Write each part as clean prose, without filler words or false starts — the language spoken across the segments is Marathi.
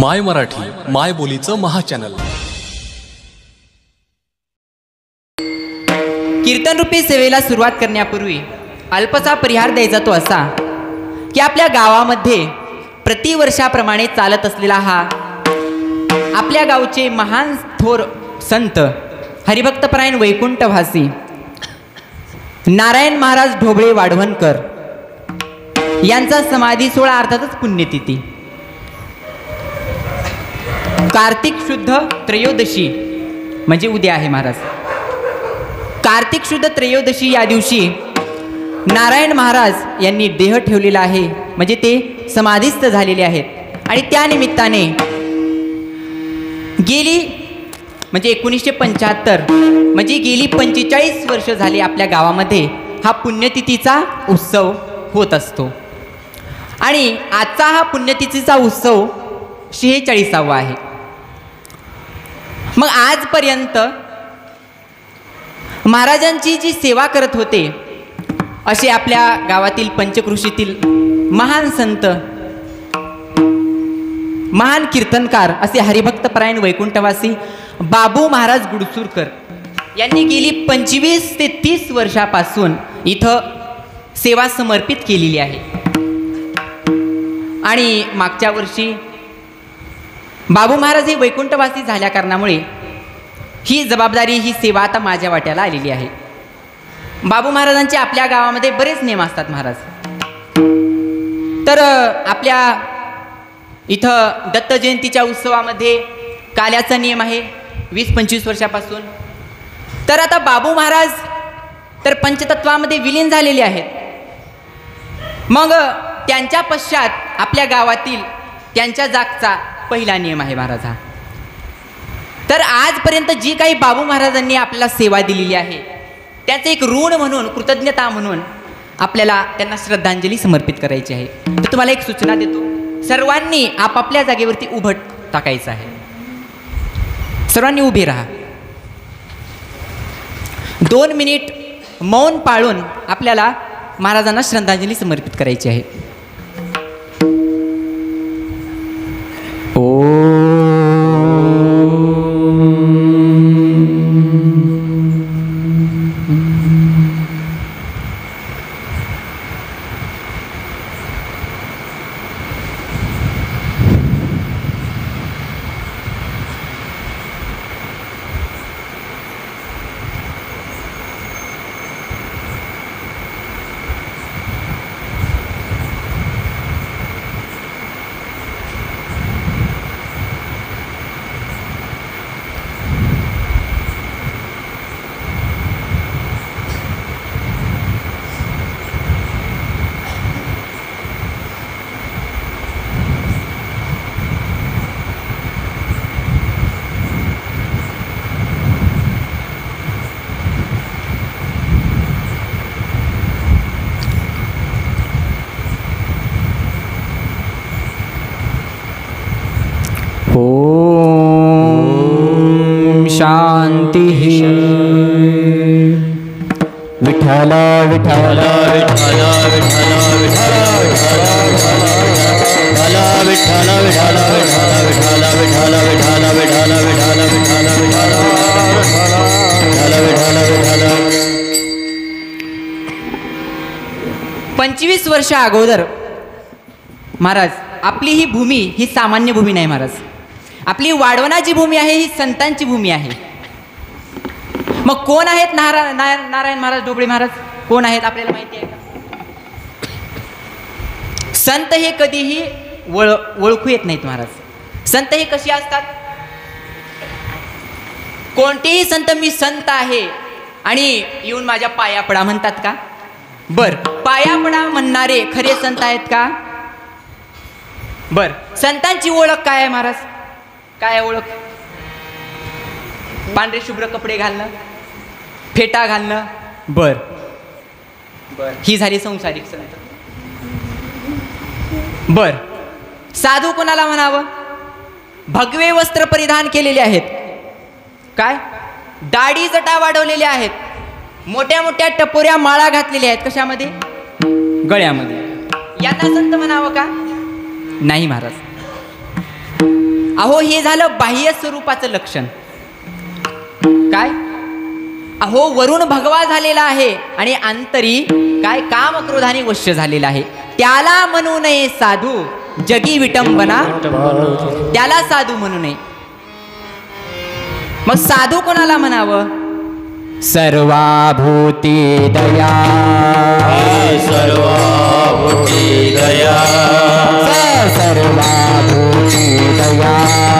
माय मराठी माय बोलीचं महाचॅनल. कीर्तनरूपी सेवेला सुरुवात करण्यापूर्वी अल्पसा परिहार द्यायचा तो असा की आपल्या गावामध्ये प्रतिवर्षाप्रमाणे चालत असलेला हा आपल्या गावचे महान थोर संत हरिभक्तपरायण वैकुंठवासी नारायण महाराज ढोबळे वाढवणकर यांचा समाधी सोहळा अर्थातच पुण्यतिथी कार्तिक शुद्ध त्रयोदशी म्हणजे उद्या आहे महाराज. कार्तिक शुद्ध त्रयोदशी या दिवशी नारायण महाराज यांनी देह ठेवलेला आहे, म्हणजे ते समाधीस्थ झालेले आहेत. आणि त्या निमित्ताने गेली म्हणजे 1975 म्हणजे गेली 45 वर्ष झाली आपल्या गावामध्ये हा पुण्यतिथीचा उत्सव होत असतो. आणि आजचा हा पुण्यतिथीचा उत्सव 46वा आहे. मग आजपर्यंत महाराजांची जी सेवा करत होते असे आपल्या गावातील पंचकृषीतील महान संत महान कीर्तनकार असे हरिभक्तपरायण वैकुंठवासी बाबू महाराज गुडसूरकर यांनी गेली 25 ते 30 वर्षापासून इथं सेवा समर्पित केलेली आहे. आणि मागच्या वर्षी बाबू महाराज हे वैकुंठवासी झाल्या कारणामुळे ही जबाबदारी ही सेवा आता माझ्या वाट्याला आलेली आहे. बाबू महाराजांचे आपल्या गावामध्ये बरेच नियम असतात महाराज. तर आपल्या इथं दत्त जयंतीच्या उत्सवामध्ये काल्याचा नियम आहे 20-25 वर्षापासून. तर आता बाबू महाराज तर पंचतत्वामध्ये विलीन झालेले आहेत. मग त्यांच्या पश्चात आपल्या गावातील त्यांच्या जागचा पहिला नियम आहे महाराज हा. तर आजपर्यंत जी काही बाबू महाराजांनी आपल्याला सेवा दिलेली आहे त्याचे एक ऋण म्हणून कृतज्ञता म्हणून आपल्याला त्यांना श्रद्धांजली समर्पित करायची आहे. तर तुम्हाला एक सूचना देतो, सर्वांनी आपापल्या जागेवरती उभं टाकायचं आहे. सर्वांनी उभे राहा. 2 मिनिट मौन पाळून आपल्याला महाराजांना श्रद्धांजली समर्पित करायची आहे. शांति विठ्ठल विठ्ठल विठ्ठल विठ्ठल विठ्ठल विठ्ठल विठ्ठल विठ्ठल विठ्ठल विठ्ठल विठ्ठल विठ्ठल. 25 वर्ष अगोदर महाराज आपली ही भूमी ही सामान्य भूमी नाही महाराज. आपली वाढवणाची भूमी आहे ही संतांची भूमी आहे. मग कोण आहेत नारायण महाराज ढोबळे महाराज कोण आहेत आपल्याला माहिती आहे का? संत हे कधीही ओळखू येत नाहीत महाराज. संत हे कशी असतात? कोणतेही संत मी संत आहे आणि येऊन माझ्या पाया पडा म्हणतात का? बर, पाया पडा म्हणणारे खरे संत आहेत का? बर, संतांची ओळख काय आहे महाराज? काय ओळख? पांढरे शुभ्र कपडे घालणं, फेटा घालणं. बर बर, ही झाली संसारिक संत. बर, साधू कोणाला म्हणावं? भगवे वस्त्र परिधान केलेले आहेत, काय दाढी जटा वाढवलेल्या आहेत, मोठ्या मोठ्या टपोऱ्या माळा घातलेल्या आहेत. कशामध्ये? गळ्यामध्ये. यांना संत म्हणावं का? नाही महाराज. अहो हे झालं बाह्य स्वरूपाचं लक्षण. काय? अहो वरून भगवा झालेला आहे आणि अंतरी काय काम क्रोधाने वश्य झालेला आहे. त्याला म्हणू नये साधू जगी विटंबना, त्याला साधू म्हणू नये. मग साधू कोणाला म्हणावं? सर्वाभूती दया, सर्वाभूती दया, सर्वाभूती दया,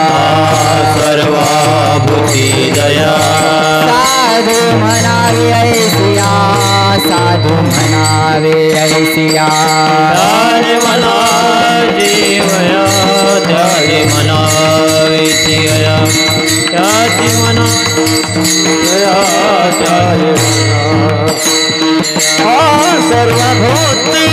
सर्वाभूती दया. साधू म्हणावे ऐसिया, साधू म्हणावे ऐसिया. त्याले म्हणा जीवया, त्याले म्हणा विषया, त्याचे म्हणा दया, त्याले म्हणा सर्वभूती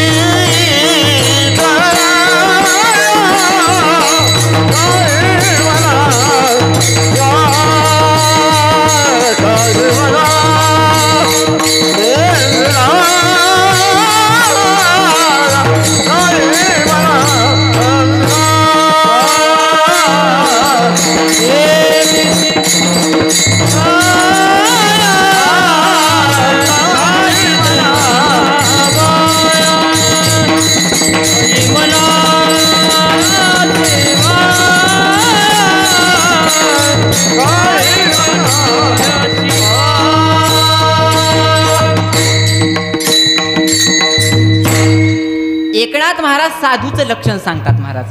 एकनाथ महाराज साधूचं लक्षण सांगतात महाराज.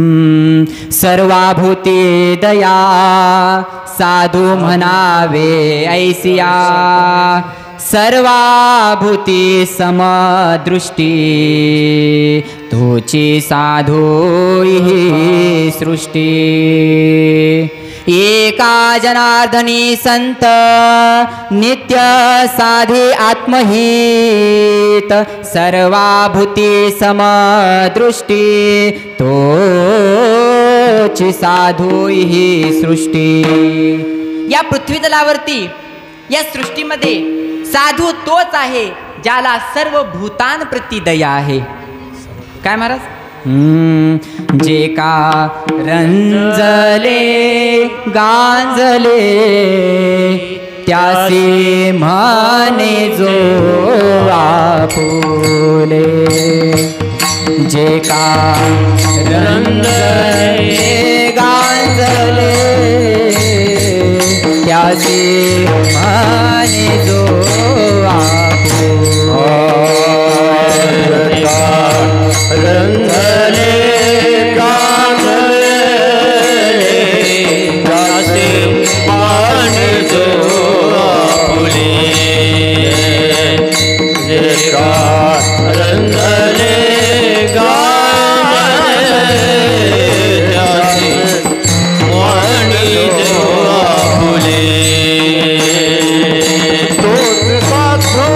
सर्वाभूती दया, साधू म्हणावे ऐसिया. सर्वाभूती समदृष्टी, तोची साधू ही सृष्टी. एका जनार्दनी संत नित्य साधे आत्महित. सर्वाभूती समदृष्टी, तोची साधू ही सृष्टी. या पृथ्वी तलावरती या सृष्टीमध्ये साधू तोच आहे ज्याला सर्व भूतांप्रती दया आहे. काय महाराज? जे का रंजले गांजले, त्यासी म्हणे जो आपुले. जे का रंजले गांजले, त्यासी म्हणे जो रंगले गांधले, दासे मान जो आपुले. जे का रंगले गांधले, दासे मान जो आपुले. तोच साधू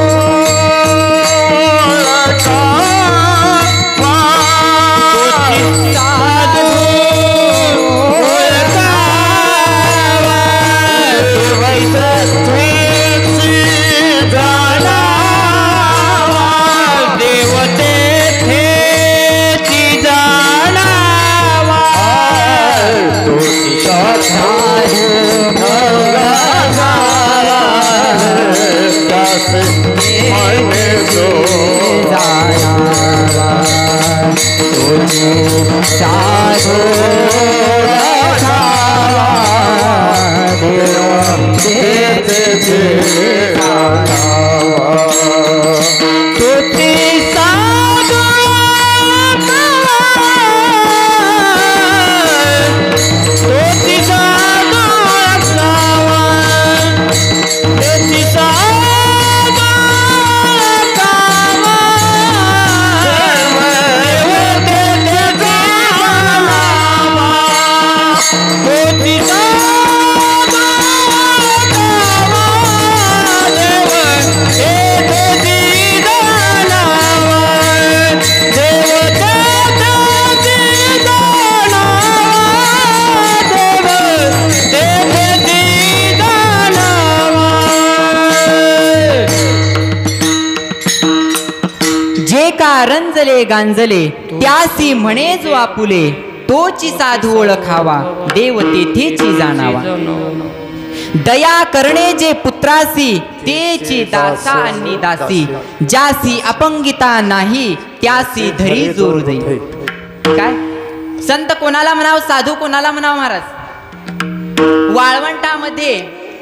रंजले गांजले, त्यासी म्हणे जो आपुले. तोची साधू ओळखावा देव तेथेची जाणावा. दया करणे जे पुत्रासी तेची दासा आणि दासी. ज्यासी अपंगिता नाही त्यासी धरी जोर देई. काय संत कोणाला म्हणाव साधू कोणाला म्हणाव महाराज. वाळवंटामध्ये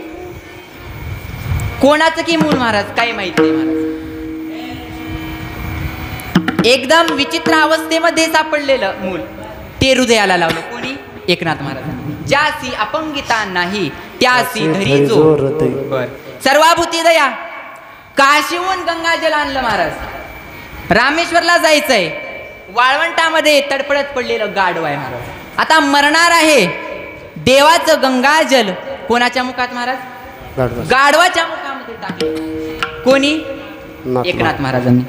कोणाचं की मूल महाराज काही माहित नाही महाराज. एकदम विचित्र अवस्थेमध्ये सापडलेलं मूल ते हृदयाला लावलं कोणी एकनाथ महाराज. ज्यासी अपंगिता नाही त्यासी धरी जोर. बर सर्वाभूती दया. काशीहून गंगाजल आणलं महाराज. रामेश्वरला जायचंय. वाळवंटामध्ये तडफडत पडलेलं गाढव आहे महाराज. आता मरणार आहे. देवाचं गंगाजल कोणाच्या मुखात महाराज. गाढवाच्या मुखामध्ये टाकले कोणी एकनाथ महाराजांनी.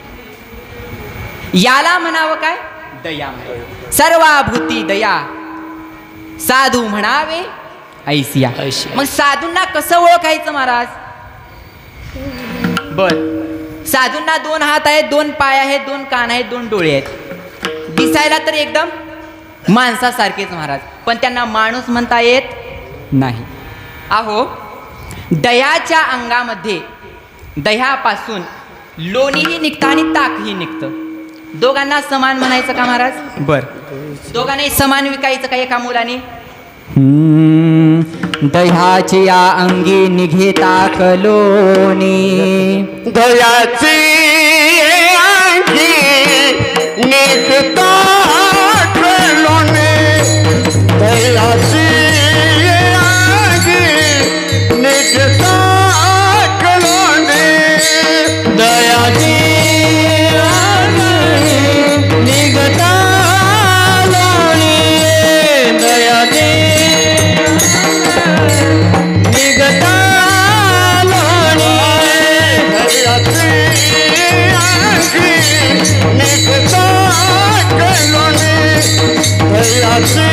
याला म्हणावं काय दया. सर्वाभूती दया. साधू म्हणावे ऐसिया. मग साधूंना कसं ओळखायचं महाराज. बर साधूंना 2 हात आहेत, 2 पाय आहेत, 2 कान आहेत, 2 डोळे आहेत. दिसायला तर एकदम माणसासारखेच महाराज, पण त्यांना माणूस म्हणता येत नाही. अहो दह्याच्या अंगामध्ये दह्यापासून लोणीही निघतं आणि ताकही निघतं. दोघांना समान म्हणायचं का महाराज. बर दोघांनाही समान विकायचं का एका मुलाने. दह्याची या अंगी निघे ताक लोणी. दयाची अंगी निघता लोणे. दयाची अंगी निघता लोणे. दयाची निघता लोणी. दयाची निघता लोणी. दयाची अंगी निघता लोणी. दयाची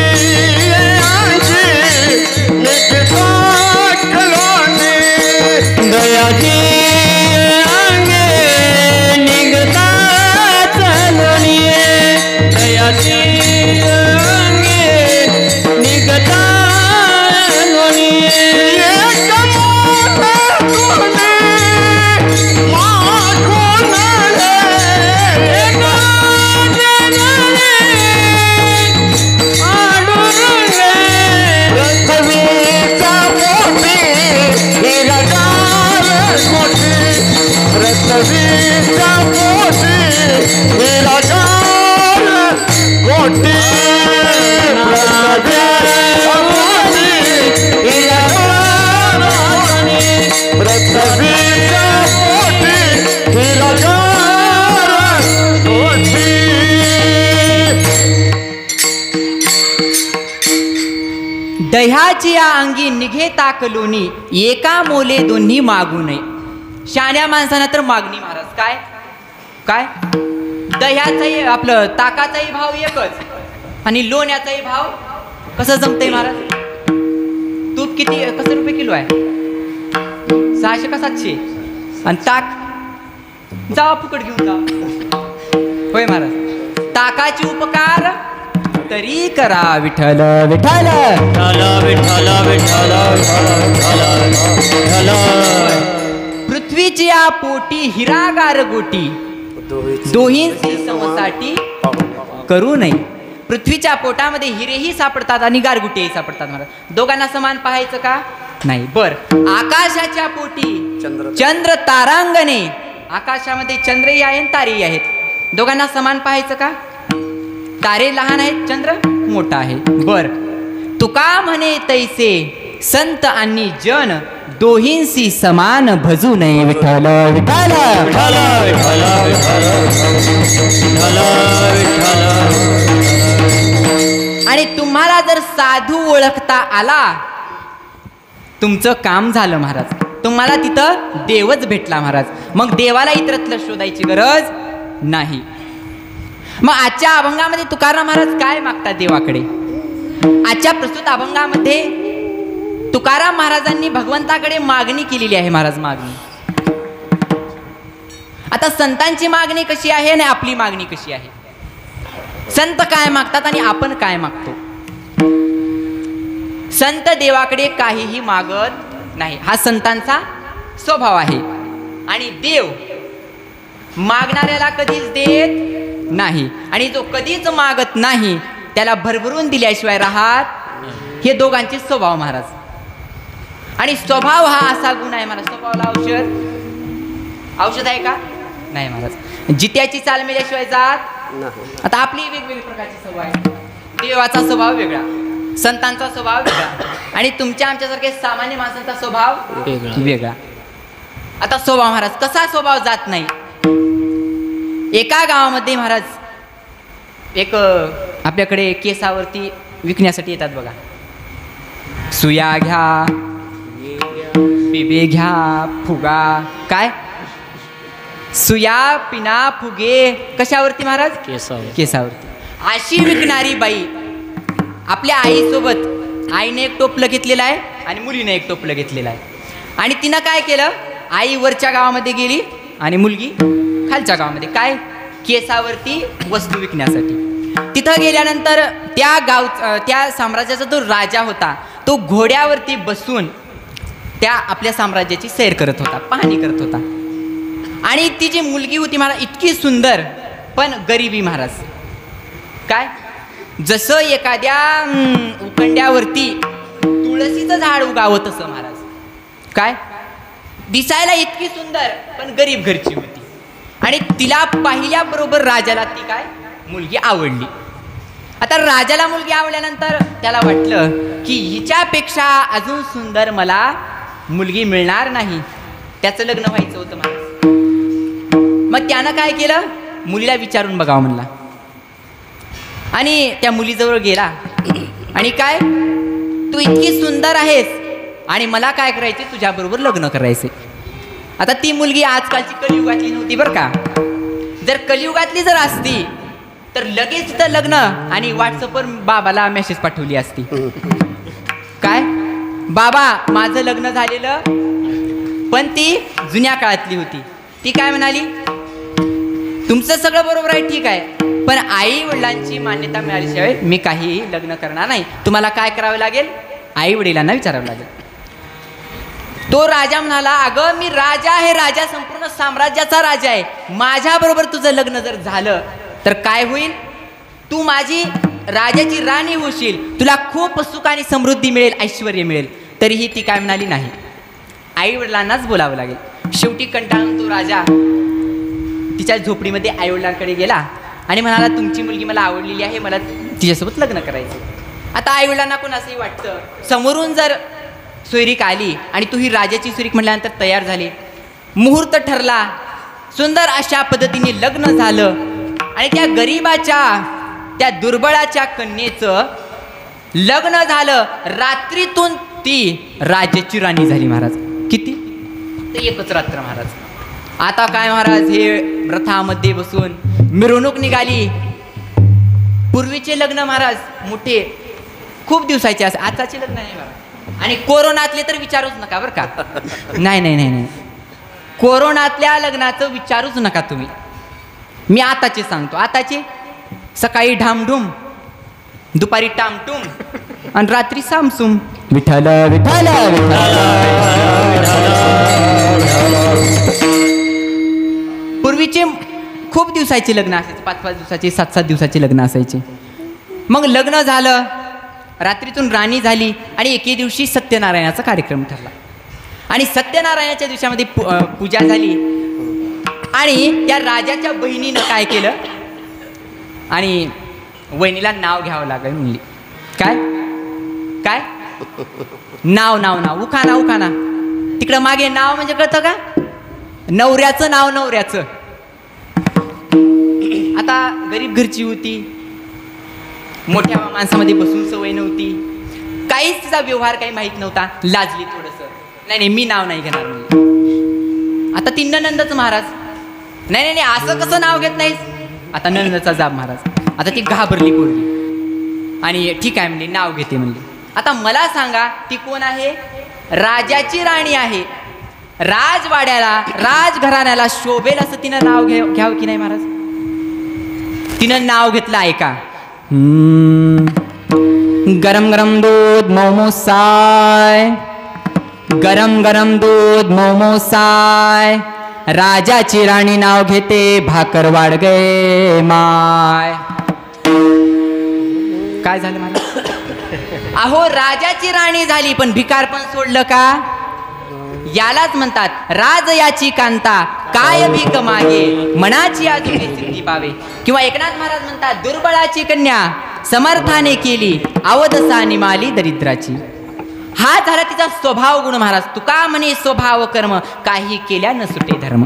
अंगी निघता लोणी. दयाची अंगी निघता लोणी. दयाची अंगी निघता लोणी. एक मोठे मागून एक पृथ्वीचा पोटी हिरगार मोठी. पृथ्वीचा पोटी हिरगार मोठी. पृथ्वीचा पोटी हिरगार मोठी. पृथ्वीचा पोटी हिरगार मोठी. दह्याची या अंगी निघे ताक लोणी. एका मोले दोन्ही मागू नये. शाण्या माणसानं तर मागणी महाराज. काय काय दह्याचाही आपलं ताकाचाही भाव एकच आणि लोण्याचाही भाव कसं जमतंय महाराज. तूप किती कसं रुपये किलो आहे. 600 का 700. आणि ताक जावा फुकट घेऊन जा. होय महाराज. ताकाचे उपकार तरी करा विठ्ठल विठ्ठल. विठ्ठल विठ्ठल विठ्ठल. पृथ्वीची या पोटी हिरागार गोटी. दोहींची समसाठी करू नये. पृथ्वीच्या पोटामध्ये हिरेही सापडतात आणि गारगुटीही सापडतात महाराज. दोघांना समान पाहायचं का नाही. बर आकाशाच्या पोटी चंद्र तारांगणे. आकाशामध्ये चंद्रही आहे तारेही आहेत. दोघांना समान पाहायचं का. तारे लहान आहेत, चंद्र मोठा आहे. बर तुका म्हणे तैसे संत आणि जन. दोहींसी समान भजू नये विठ्ठल विठ्ठल. विठ्ठल विठ्ठल विठ्ठल विठ्ठल. आणि तुम्हाला जर साधू ओळखता आला तुमचं काम झालं महाराज. तुम्हाला तिथं देवच भेटला महाराज. मग देवाला इतरत्र शोधायची गरज नाही. मग आजच्या अभंगामध्ये तुकाराम महाराज काय मागतात देवाकडे. आजच्या प्रस्तुत अभंगामध्ये तुकाराम महाराजांनी भगवंताकडे मागणी केलेली आहे महाराज. मागणी. आता संतांची मागणी कशी आहे आणि आपली मागणी कशी आहे. संत काय मागतात आणि आपण काय मागतो? संत देवाकडे काहीही मागत नाही, हा संतांचा स्वभाव आहे. आणि देव मागणाऱ्याला कधीच देत नाही, आणि जो कधीच मागत नाही त्याला भरभरून दिल्याशिवाय राहत, हे दोघांचे स्वभाव महाराज. आणि स्वभाव हा असा गुण आहे महाराज, स्वभावाला औषध आहे का? नाही महाराज. जित्याची चाल मिळाल्याशिवाय जात. आता आपली वेगवेगळी प्रकारची स्वभाव आहे. देवाचा स्वभाव वेगळा, संतांचा स्वभाव वेगळा, आणि तुमच्या आमच्यासारखे सामान्य माणसांचा स्वभाव वेगळा. आता स्वभाव महाराज कसा स्वभाव जात नाही. एका गावामध्ये महाराज एक आपल्याकडे केसावरती विकण्यासाठी येतात बघा. सुया घ्या, बिबे घ्या, फुगा, काय सुया पिना फुगे कशावरती महाराज? केसावरती. अशी विकणारी बाई आपल्या आईसोबत, आईने एक टोपलं घेतलेलं आहे आणि मुलीने एक टोपलं घेतलेलं आहे. आणि तिनं काय केलं, आई वरच्या गावामध्ये गेली आणि मुलगी खालच्या गावामध्ये, काय केसावरती वस्तू विकण्यासाठी. तिथं गेल्यानंतर त्या साम्राज्याचा जो राजा होता तो घोड्यावरती बसून त्या आपल्या साम्राज्याची सैर करत होता, पाहणी करत होता. आणि ती जी मुलगी होती महाराज इतकी सुंदर, पण गरिबी महाराज. काय जसं एखाद्या उखंड्यावरती तुळशीचं झाड उगावं तसं महाराज. काय दिसायला इतकी सुंदर पण गरीब घरची होती. आणि तिला पाहिल्याबरोबर राजाला ती काय मुलगी आवडली. आता राजाला मुलगी आवडल्यानंतर त्याला वाटलं की हिच्यापेक्षा अजून सुंदर मला मुलगी मिळणार नाही. त्याचं लग्न व्हायचं होतं महाराज. मग त्यानं काय केलं, मुलीला विचारून बघावं म्हणला. आणि त्या मुलीजवळ गेला आणि काय, तू इतकी सुंदर आहेस आणि मला काय करायचे, तुझ्याबरोबर लग्न करायचे. आता ती मुलगी आजकालची कलियुगातली नव्हती बरं का. जर कलियुगातली जर असती तर लगेच तर लग्न आणि व्हॉट्सअपवर बाबाला मेसेज पाठवली असती. काय बाबा माझं लग्न झालेलं, पण ती जुन्या काळातली होती. ती काय म्हणाली, तुमचं सगळं बरोबर आहे ठीक आहे, पण आई वडिलांची मान्यता मिळाल्याशिवाय मी काहीही लग्न करणार नाही. तुम्हाला काय करावं लागेल, आई वडिलांना विचारावं लागेल. तो राजा म्हणाला, अगं मी राजा आहे, राजा संपूर्ण साम्राज्याचा राजा आहे. माझ्याबरोबर तुझं लग्न जर झालं तर काय होईल, तू माझी राजाची राणी होशील, तुला खूप सुख आणि समृद्धी मिळेल, ऐश्वर्य मिळेल. तरीही ती काय म्हणाली, नाही, आई वडिलांनाच बोलावं लागेल. शेवटी कंटाळून तो राजा तिच्या झोपडीमध्ये आई वडिलांकडे गेला आणि म्हणाला, तुमची मुलगी मला आवडलेली आहे, मला तिच्यासोबत लग्न करायचं. आता आई वडिलांना कोण असंही वाटतं, समोरून जर सोयरीक आली आणि तू ही राजाची सोयरीक म्हटल्यानंतर तयार झाली, मुहूर्त ठरला, सुंदर अशा पद्धतीने लग्न झालं. आणि त्या गरीबाच्या, त्या दुर्बळाच्या कन्येचं लग्न झालं. रात्रीतून ती राज्याची राणी झाली महाराज. किती, ते एकच रात्र महाराज. आता काय महाराज, हे रथामध्ये बसून मिरवणूक निघाली. पूर्वीचे लग्न महाराज मोठे खूप दिवसाचे असे, आताचे लग्न नाही महाराज. आणि कोरोनातले तर विचारूच नका बरं का. नाही नाही नाही नाही, कोरोनातल्या लग्नाचं विचारूच नका तुम्ही. मी आताचे सांगतो. आताचे सकाळी ढामढूम, दुपारी टामटूम आणि रात्री सामसूम. विठ्ठल विठ्ठल पूर्वीचे खूप दिवसाचे लग्न असायचे, 5-5 दिवसाचे, 7-7 दिवसाचे लग्न असायचे. मग लग्न झालं, रात्रीतून राणी झाली आणि एके दिवशी सत्यनारायणाचा कार्यक्रम ठरला. आणि सत्यनारायणाच्या दिवसामध्ये पूजा झाली. आणि त्या राजाच्या बहिणीनं काय केलं, आणि वहिनीला नाव घ्यावं लागेल म्हणली. काय काय नाव नाव नाव उखाना उखाना. तिकडं मागे नाव म्हणजे कळतं का, नवऱ्याचं नाव, नवऱ्याचं. आता गरीब घरची होती, मोठ्या माणसामध्ये बसून सवय नव्हती, काहीच तिचा व्यवहार काही माहीत नव्हता, लाजली थोडंसं. नाही नाही मी नाव नाही घेणार म्हणली. आता ती नंदच महाराज, नाही नाही नाही असं कसं नाव घेत नाहीस. आता नंदचा जाब महाराज. आता ती घाबरली पोरगी आणि ठीक आहे म्हणली, नाव घेते म्हणली. आता मला सांगा, ती कोण आहे, राजाची राणी आहे. राजवाड्याला, राजघराण्याला शोभेल असं तिनं नाव घ्यावं की नाही महाराज. तिनं नाव घेतलं ऐका. गरम गरम दूध मोमोसाय, गरम गरम दूध मोमोसाय, राजाची राणी नाव घेते भाकर वाढ गे माय. काय झालं मला? अहो राजाची राणी झाली पण भिकार पण सोडलं का? यालाच म्हणतात राज याची कांता काय भीक मागे मनाची आजुने सिद्धी पावे. किंवा एकनाथ महाराज म्हणतात दुर्बळाची कन्या समर्थाने केली अवदसा निमाली दरिद्राची. हा झाला तिचा स्वभाव गुण महाराज. तुका म्हणे स्वभाव कर्म काही केल्या न सुटे धर्म.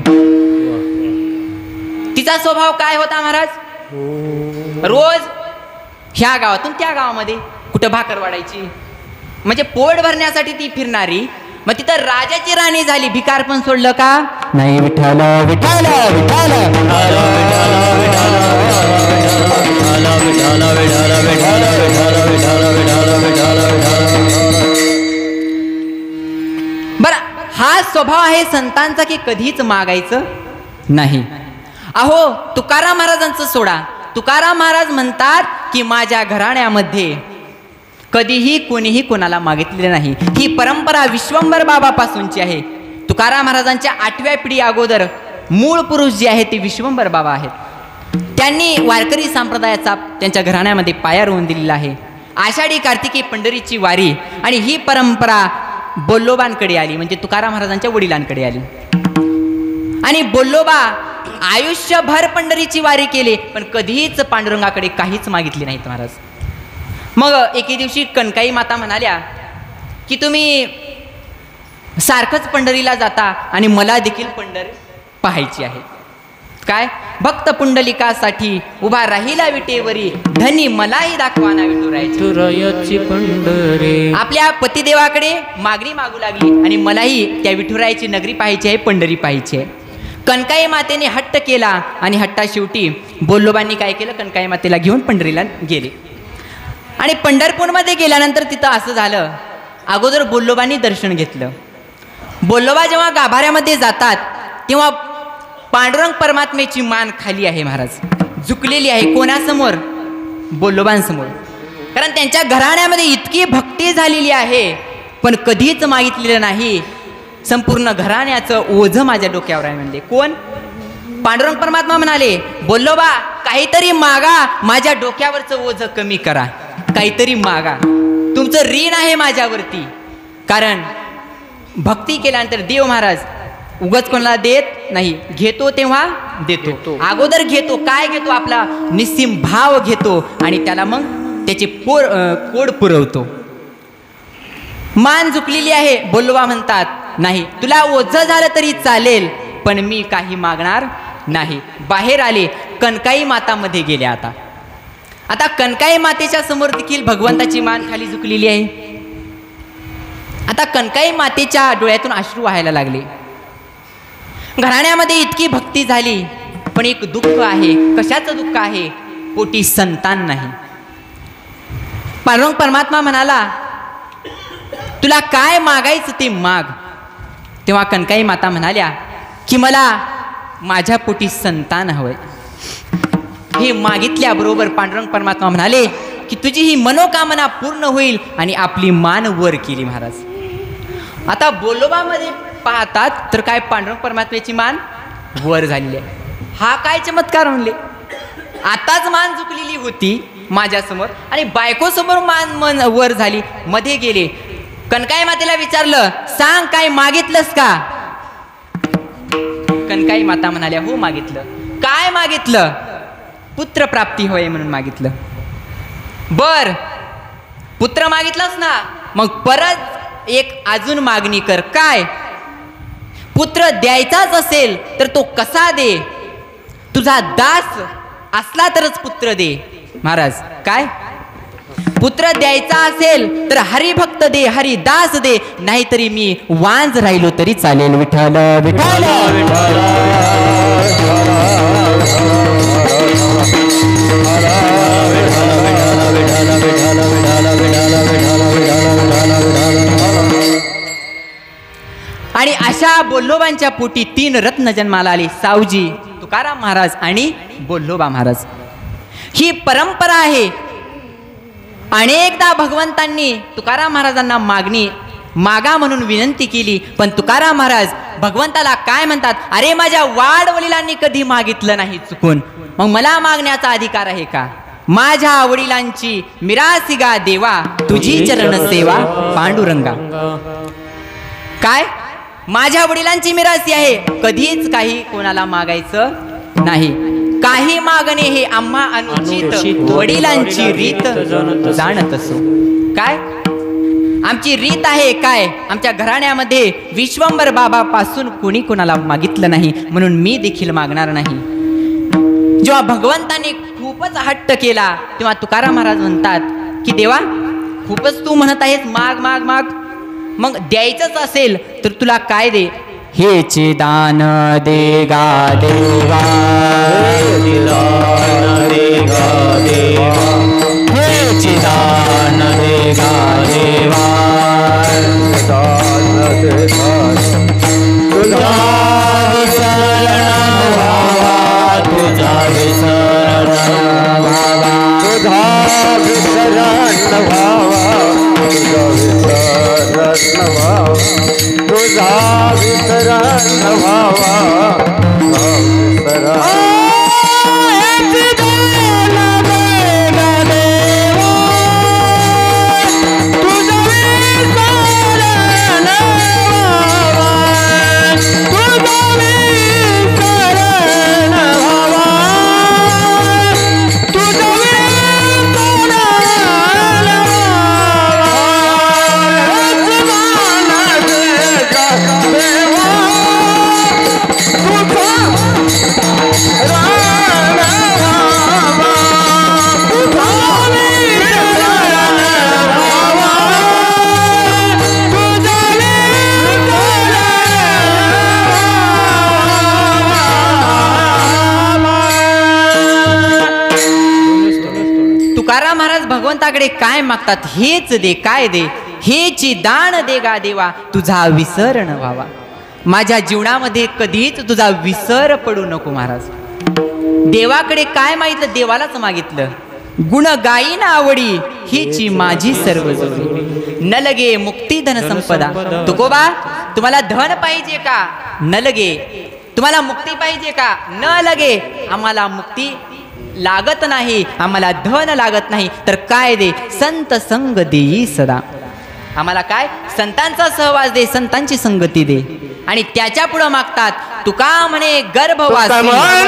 तिचा स्वभाव काय होता महाराज? रोज ह्या गावातून त्या गावामध्ये कुठं भाकर वाढायची म्हणजे पोट भरण्यासाठी ती फिरणारी. मग तिथं राजाची राणी झाली भिकार पण सोडलं का नाही? विठ्ठल विठ्ठल विठ्ठल बरं. हा स्वभाव आहे संतांचा की कधीच मागायचं नाही. अहो तुकाराम महाराजांचं सोडा. तुकाराम महाराज म्हणतात की माझ्या घराण्यामध्ये कधीही कोणीही कोणाला मागितलेले नाही. ही परंपरा विश्वंभर बाबापासूनची आहे. तुकाराम महाराजांच्या 8व्या पिढी अगोदर मूळ पुरुष जे आहे ते विश्वंभर बाबा आहेत. त्यांनी वारकरी संप्रदायाचा त्यांच्या घराण्यामध्ये पाया रोवून दिलेला आहे. आषाढी कार्तिकी पंढरीची वारी आणि ही परंपरा बोल्लोबांकडे आली म्हणजे तुकाराम महाराजांच्या वडिलांकडे आली. आणि बोल्लोबा आयुष्यभर पंढरीची वारी केली पण कधीच पांडुरंगाकडे काहीच मागितले नाहीत महाराज. मग एके दिवशी कणकाई माता म्हणाल्या की तुम्ही सारखंच पंढरीला जाता आणि मला देखील पंढरी पाहायची आहे. काय भक्त पुंडलिकासाठी उभा राहिला विटेवरी धनी मलाही दाखवा ना विठुरायाची पंढरी. आपल्या पतिदेवाकडे मागणी मागू लागली आणि मलाही त्या विठुरायाची नगरी पाहायची आहे, पंढरी पाहायची आहे. कणकाई मातेने हट्ट केला आणि हट्टा शेवटी बोल्लोबांनी काय केलं? कणकाई मातेला घेऊन पंढरीला गेले. आणि पंढरपूरमध्ये गेल्यानंतर तिथं असं झालं. अगोदर बोल्लोबांनी दर्शन घेतलं. बोल्लोबा जेव्हा गाभाऱ्यामध्ये जातात तेव्हा पांडुरंग परमात्मेची मान खाली आहे महाराज, झुकलेली आहे. कोणासमोर? बोल्लोबांसमोर. कारण त्यांच्या घराण्यामध्ये इतकी भक्ती झालेली आहे पण कधीच मागितलेलं नाही. संपूर्ण घराण्याचं ओझं माझ्या डोक्यावर आहे म्हणले. कोण? पांडुरंग परमात्मा म्हणाले बोल्लोबा काहीतरी मागा, माझ्या डोक्यावरचं ओझं कमी करा, काहीतरी मागा, तुमचं ऋण आहे माझ्यावरती. कारण भक्ती केल्यानंतर देव महाराज उगाच कोणाला देत नाही, घेतो तेव्हा देतो. अगोदर घेतो. काय घेतो? आपला निस्सीम भाव घेतो आणि त्याला मग त्याची कोड पुरवतो. मान झुकलेली आहे. बोल्लोबा म्हणतात नाही, तुला ओझं झालं तरी चालेल पण मी काही मागणार नाही. बाहेर आले. कणकाई मातामध्ये गेले. आता कणकाई मातेच्या समोर देखील भगवंताची मान खाली झुकलेली आहे. आता कणकाई मातेच्या डोळ्यातून अश्रू वाहायला लागले. घराण्यामध्ये इतकी भक्ती झाली पण एक दुःख आहे. कशाचं दुःख आहे? पोटी संतान नाही. पांडुरंग परमात्मा म्हणाला तुला काय मागायचं ते माग. तेव्हा कणकाई माता म्हणाल्या की मला माझ्या पोटी संतान हवंय. हे मागितल्याबरोबर पांडुरंग परमात्मा म्हणाले की तुझी ही मनोकामना पूर्ण होईल आणि आपली मान वर केली महाराज. आता बोल्लोबामध्ये पाहतात तर काय पांडुरंग परमात्म्याची मान वर झालेली आहे. हा काय चमत्कार म्हणले. आताच मान झुकलेली होती माझ्यासमोर आणि बायकोसमोर मान वर झाली. मध्ये गेले. कणकाई मातेला विचारलं सांग काय मागितलंस का? कणकाई माता म्हणाल्या हो मागितलं. काय मागितलं? पुत्र प्राप्ती होय म्हणून मागितलं. बर पुत्र मागितलंस ना, मग परत एक अजून मागणी कर. काय? पुत्र द्यायचाच असेल तर तो कसा दे? तुझा दास असला तरच पुत्र दे. महाराज काय? पुत्र द्यायचा असेल तर हरिभक्त दे, हरिदास दे, नाहीतरी मी वांज राहिलो तरी चालेल. विठ्ठल विठ्ठल आणि अशा बोल्लोबांच्या पोटी 3 रत्न जन्माला आले. सावजी, तुकाराम महाराज आणि बोल्लोबा महाराज. ही परंपरा आहे. अनेकदा भगवंतांनी तुकाराम महाराजांना मागा म्हणून विनंती केली, पण तुकाराम महाराज भगवंताला काय म्हणतात, अरे माझ्या वाडवडिलांनी कधी मागितलं नाही चुकून, मग मला मागण्याचा अधिकार आहे का? माझ्या वडिलांची मिरासिगा देवा, तुझी चरण सेवा पांडुरंगा. काय माझ्या वडिलांची मिरासी आहे, कधीच काही कोणाला मागायचं नाही. काही मागणे हे आम्हा अनुचित, वडिलांची रीत जाणत असो. काय आमची रीत आहे काय? आमच्या घराण्यामध्ये विश्वंभर बाबा पासून कोणी कोणाला मागितलं नाही, म्हणून मी देखील मागणार नाही. जेव्हा भगवंताने खूपच हट्ट केला तेव्हा तुकाराम महाराज म्हणतात की देवा, खूपच तू म्हणत आहेस माग माग माग, मग द्यायचंच असेल तर तुला काय दे? हेचे दान दे गा देवा, दान दे गा देवा, हेचे दान दे गा देवा, दान दे तुझा विसरण व्हावा, तुझा विसरण व्हावा, तुझा विसरण व्हावा, तुझा विसरण व्हावा, तुझा विसरण व्हावा, विसरण तुकाराम महाराज भगवंताकडे काय मागतात? हेच दे, काय दे? हेची दान दे गा देवा, तुझा विसर न व्हावा. माझ्या जीवनामध्ये कधीच तुझा विसर पडू नको महाराज. देवाकडे काय मागितलं? देवालाच मागितलं. गुण गायीन आवडी, हीची माझी सर्व जोडी. न लगे मुक्ती धन संपदा. तुकोबा, तुम्हाला धन पाहिजे का? न लगे. तुम्हाला मुक्ती पाहिजे का? न लगे. आम्हाला मुक्ती लागत नाही, आम्हाला धन लागत नाही, तर काय दे? संत संग देई सदा. आम्हाला काय? संतांचा सहवास दे, संतांची संगती दे. आणि त्याच्या पुढे मागतात तुका म्हणे गर्भवासी,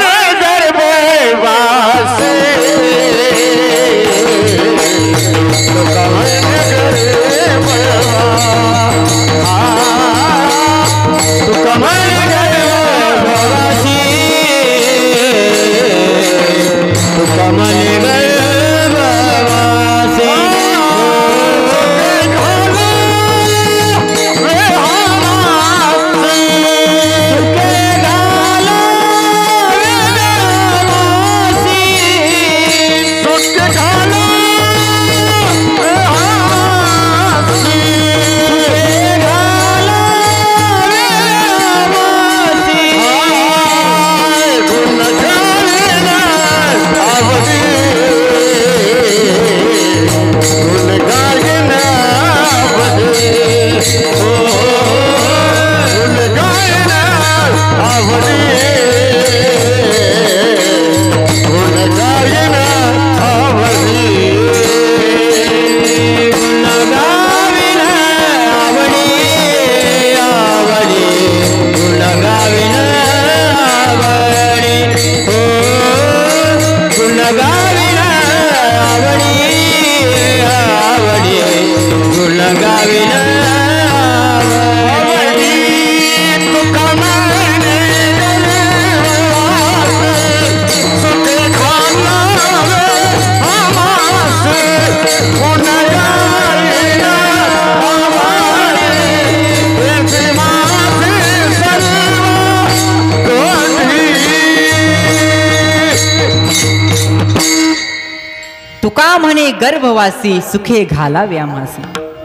तुका म्हणे गर्भवासी, सुखे घालावे आम्हासी.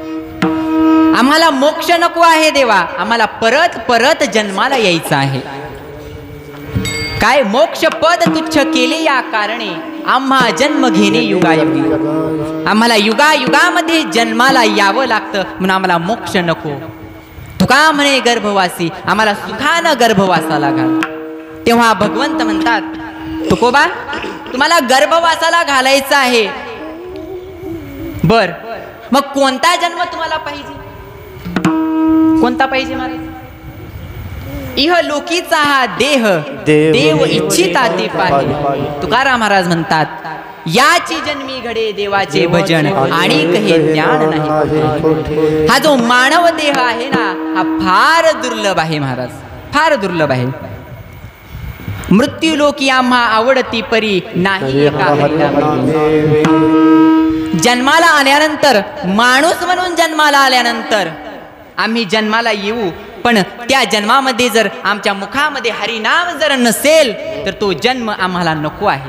आम्हाला मोक्ष नको आहे देवा, आम्हाला परत परत जन्माला यायचं आहे. काय मोक्ष पद तुच्छ केले या कारणे, आम्हा जन्म घेणे युगायुगी. आम्हाला युगायुगामध्ये जन्माला यावं लागतं म्हणून आम्हाला मोक्ष नको. तुका म्हणे गर्भवासी आम्हाला सुखानं गर्भवासाला घाल. तेव्हा भगवंत म्हणतात तुकोबा तुम्हाला गर्भवासाला घालायचं आहे. बर मग कोणता जन्म तुम्हाला पाहिजे? कोणता पाहिजे महाराज? इह लोकीचा हा देह देव इच्छिता ते पाहे. तुकाराम महाराज म्हणतात याची जन्मी घडे देवाचे भजन आणि हे ज्ञान नाही. हा जो मानव देह आहे ना हा फार दुर्लभ आहे महाराज, फार दुर्लभ आहे. मृत्यू लोकी आम्हा आवडती परी नाही एका जन्माला आल्यानंतर माणूस म्हणून जन्माला आल्यानंतर आम्ही जन्माला येऊ पण त्या जन्मामध्ये जर आमच्या मुखामध्ये हरिनाम जर नसेल तर तो जन्म आम्हाला नको आहे.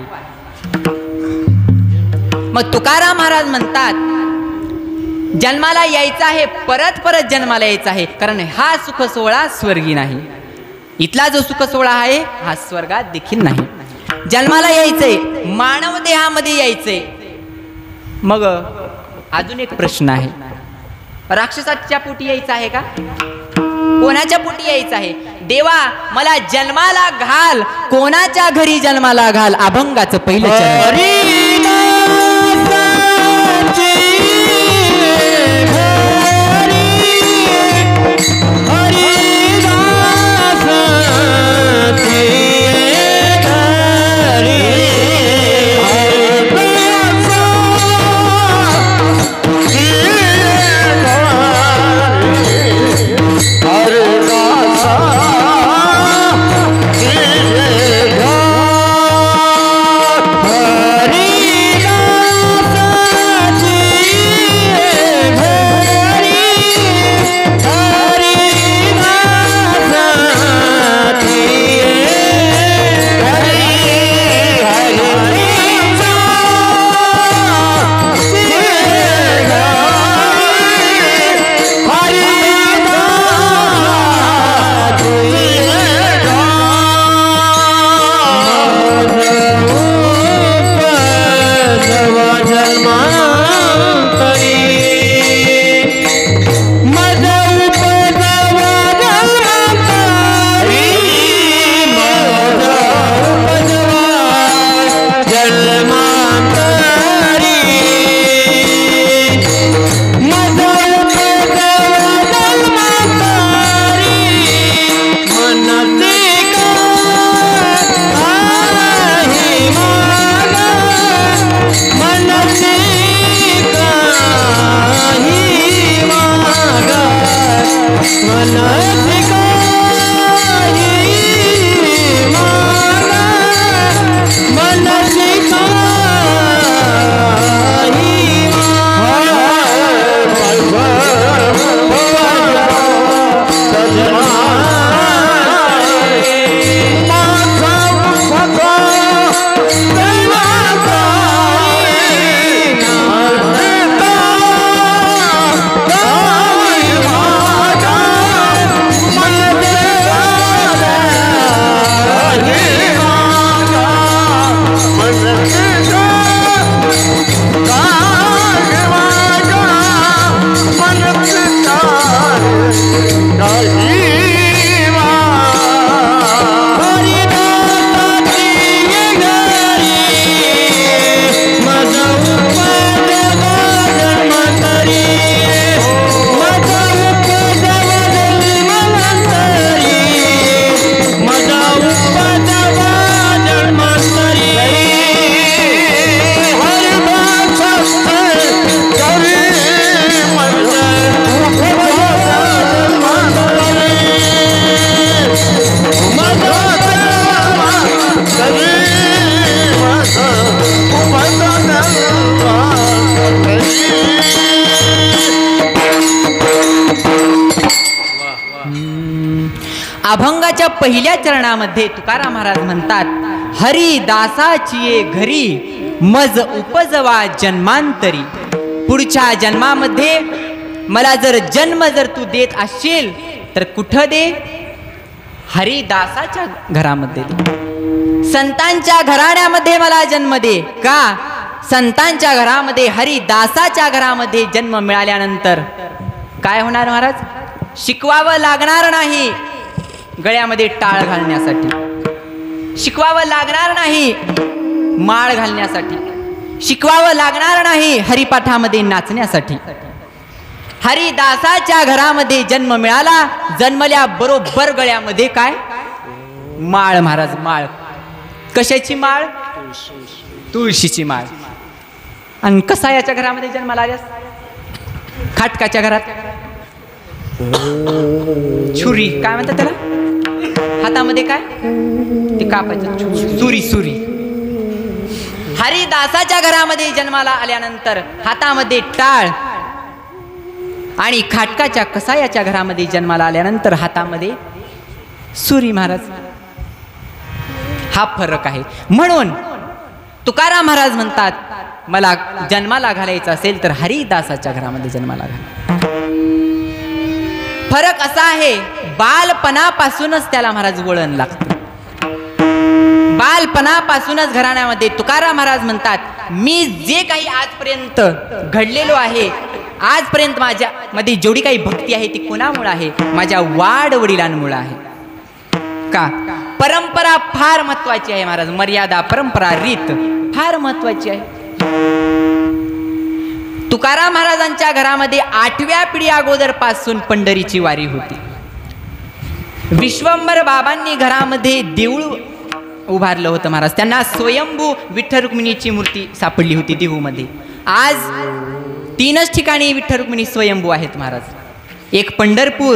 मग तुकाराम महाराज म्हणतात जन्माला यायचं आहे, परत परत जन्माला यायचं आहे, कारण हा सुख सोहळा स्वर्गी नाही. इथला जो सुख सोहळा आहे हा स्वर्गात देखील नाही. जन्माला यायचंय, मानव देहामध्ये यायचंय. मग अजून एक प्रश्न आहे, राक्षसाच्या पोटी यायचं आहे का? कोणाच्या पोटी यायचं आहे? देवा मला जन्माला घाल. कोणाच्या घरी जन्माला घाल? अभंगाचं पहिलं चरण. अभंगाच्या पहिल्या चरणामध्ये तुकाराम महाराज म्हणतात हरिदासाची घरी मज उपजवा जन्मांतरी. पुढच्या जन्मामध्ये मला जर जन्म जर तू देत असशील तर कुठं दे? हरिदासाच्या घरामध्ये संतांच्या घराण्यामध्ये मला जन्म दे. का? संतांच्या घरामध्ये हरिदासाच्या घरामध्ये जन्म मिळाल्यानंतर काय होणार महाराज? शिकवावं लागणार नाही गळ्यामध्ये टाळ घालण्यासाठी, शिकवावं लागणार नाही माळ घालण्यासाठी, शिकवावं लागणार नाही हरिपाठामध्ये नाचण्यासाठी. हरिदासाच्या घरामध्ये जन्म मिळाला. जन्मल्या बरोबर गळ्यामध्ये काय? माळ महाराज. माळ कशाची माळ? तुळशीची माळ. आणि कसा याच्या घरामध्ये जन्माला आल्यास? खाटकाच्या घरात. छुरी काय म्हणतात त्याला? हातामध्ये काय ते कापायचं? सुरी. सुरी. हरिदासाच्या घरामध्ये जन्माला आल्यानंतर हातामध्ये टाळ आणि खाटकाच्या कसायाच्या घरामध्ये जन्माला आल्यानंतर हातामध्ये सुरी महाराज. हा फरक आहे. म्हणून तुकाराम महाराज म्हणतात, मला जन्माला घालायचं असेल तर हरिदासाच्या घरामध्ये जन्माला घाला. फरक असा आहे, बालपणापासूनच त्याला महाराज वळण लागतं. बालपणापासूनच घराण्यामध्ये तुकाराम महाराज म्हणतात, मी जे काही आजपर्यंत घडलेलो आहे, आजपर्यंत माझ्या मध्ये जेवढी काही भक्ती आहे ती कोणामुळे आहे? माझ्या वाड वडिलांमुळे आहे. का? परंपरा फार महत्वाची आहे महाराज. मर्यादा, परंपरा, रीत फार महत्वाची आहे. तुकाराम महाराजांच्या घरामध्ये 8व्या पिढी अगोदर पासून पंढरीची वारी होती. विश्वंभर बाबांनी घरामध्ये देऊळ उभारलं होतं महाराज. त्यांना स्वयंभू विठ्ठल रुक्मिणीची मूर्ती सापडली होती देहूमध्ये. आज 3च ठिकाणी विठ्ठल रुक्मिणी स्वयंभू आहेत महाराज. एक पंढरपूर,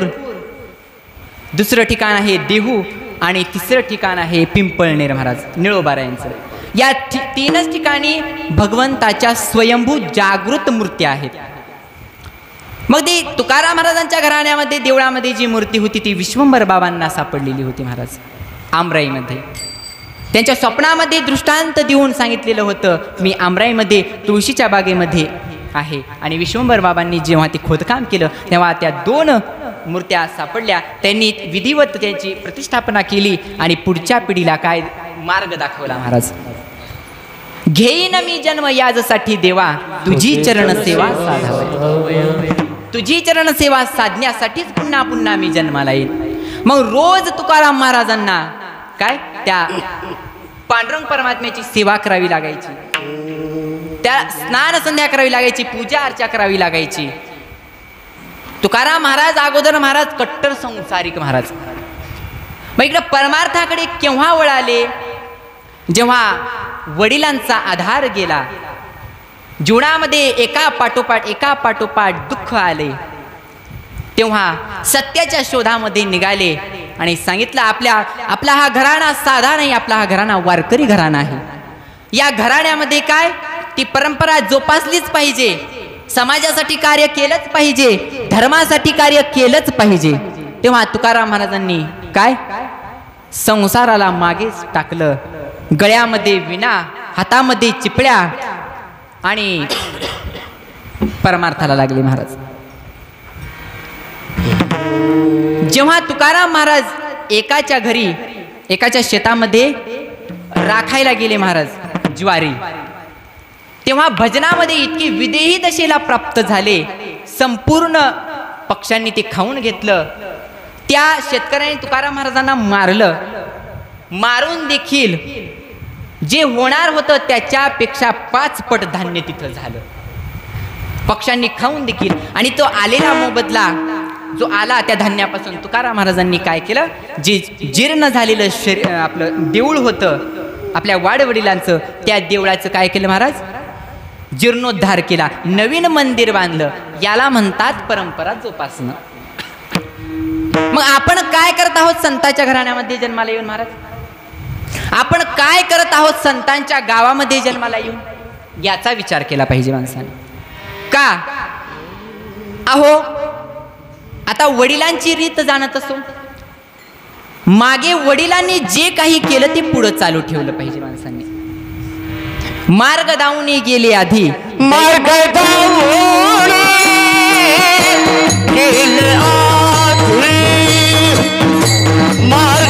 दुसरं ठिकाण आहे देहू आणि तिसरं ठिकाण आहे पिंपळनेर महाराज निळोबारायांचं. या 3च ठिकाणी भगवंताच्या स्वयंभू जागृत मूर्त्या आहेत. मग ती तुकाराम महाराजांच्या घराण्यामध्ये देवळामध्ये जी मूर्ती होती ती विश्वंभर बाबांना सापडलेली होती महाराज आमराईमध्ये. त्यांच्या स्वप्नामध्ये दृष्टांत देऊन सांगितलेलं होतं, मी आमराईमध्ये तुळशीच्या बागेमध्ये आहे. आणि विश्वंभर बाबांनी जेव्हा ते खोदकाम केलं तेव्हा त्या 2 मूर्त्या सापडल्या. त्यांनी विधिवत त्यांची प्रतिष्ठापना केली आणि पुढच्या पिढीला काय मार्ग दाखवला महाराज. घेईन मी जन्म याजसाठी देवा, तुझी चरण सेवा साधावी. तुझी चरण सेवा साधण्यासाठीच पुन्हा पुन्हा मी जन्माला येईन. मग रोज तुकाराम महाराजांना काय त्या पांडुरंग परमात्म्याची सेवा करावी लागायची, त्या स्नान संध्या करावी लागायची, पूजा अर्चा करावी लागायची. तुकाराम महाराज अगोदर महाराज कट्टर संसारिक महाराज. मग इकडे परमार्थाकडे केव्हा वळाले? जेव्हा वडिलांचा आधार गेला, जीवनामध्ये एका पाठोपाठ दुःख आले, तेव्हा सत्याच्या शोधामध्ये निघाले आणि सांगितलं, आपला हा घराणा साधा नाही, आपला हा घराणा वारकरी घराणा आहे. या घराण्यामध्ये काय ती परंपरा जोपासलीच पाहिजे, समाजासाठी कार्य केलंच पाहिजे, धर्मासाठी कार्य केलंच पाहिजे. तेव्हा तुकाराम महाराजांनी काय संसाराला मागेच टाकलं. गळ्यामध्ये विणा, हातामध्ये चिपळ्या आणि परमार्थाला लागले महाराज. जेव्हा तुकाराम महाराज एकाच्या घरी एकाच्या शेतामध्ये राखायला गेले महाराज ज्वारी, तेव्हा भजनामध्ये इतकी विदेही दशेला प्राप्त झाले, संपूर्ण पक्ष्यांनी ते खाऊन घेतलं. त्या शेतकऱ्याने तुकाराम महाराजांना मारलं. मारून देखील जे होणार होतं त्याच्यापेक्षा 5 पट धान्य तिथं झालं, पक्ष्यांनी खाऊन देखील. आणि तो आलेला मोबदला जो आला त्या धान्यापासून तुकाराम महाराजांनी काय केलं, जे जीर्ण झालेलं आपलं देऊळ होतं आपल्या वाडवडिलांचं, त्या देवळाचं काय केलं महाराज, जीर्णोद्धार केला, नवीन मंदिर बांधलं. याला म्हणतात परंपरा जोपासणं. मग आपण काय करत आहोत संतांच्या घराण्यामध्ये जन्माला येऊन महाराज? आपण काय करत आहोत संतांच्या गावामध्ये जन्माला येऊन? याचा विचार केला पाहिजे माणसाने. का? अहो आता वडिलांची रीत जाणत असो, मागे वडिलांनी जे काही केलं ते पुढं चालू ठेवलं पाहिजे माणसांनी. मार्ग दावून गेले आधी, मार्ग दावून गेले आधी, मार्ग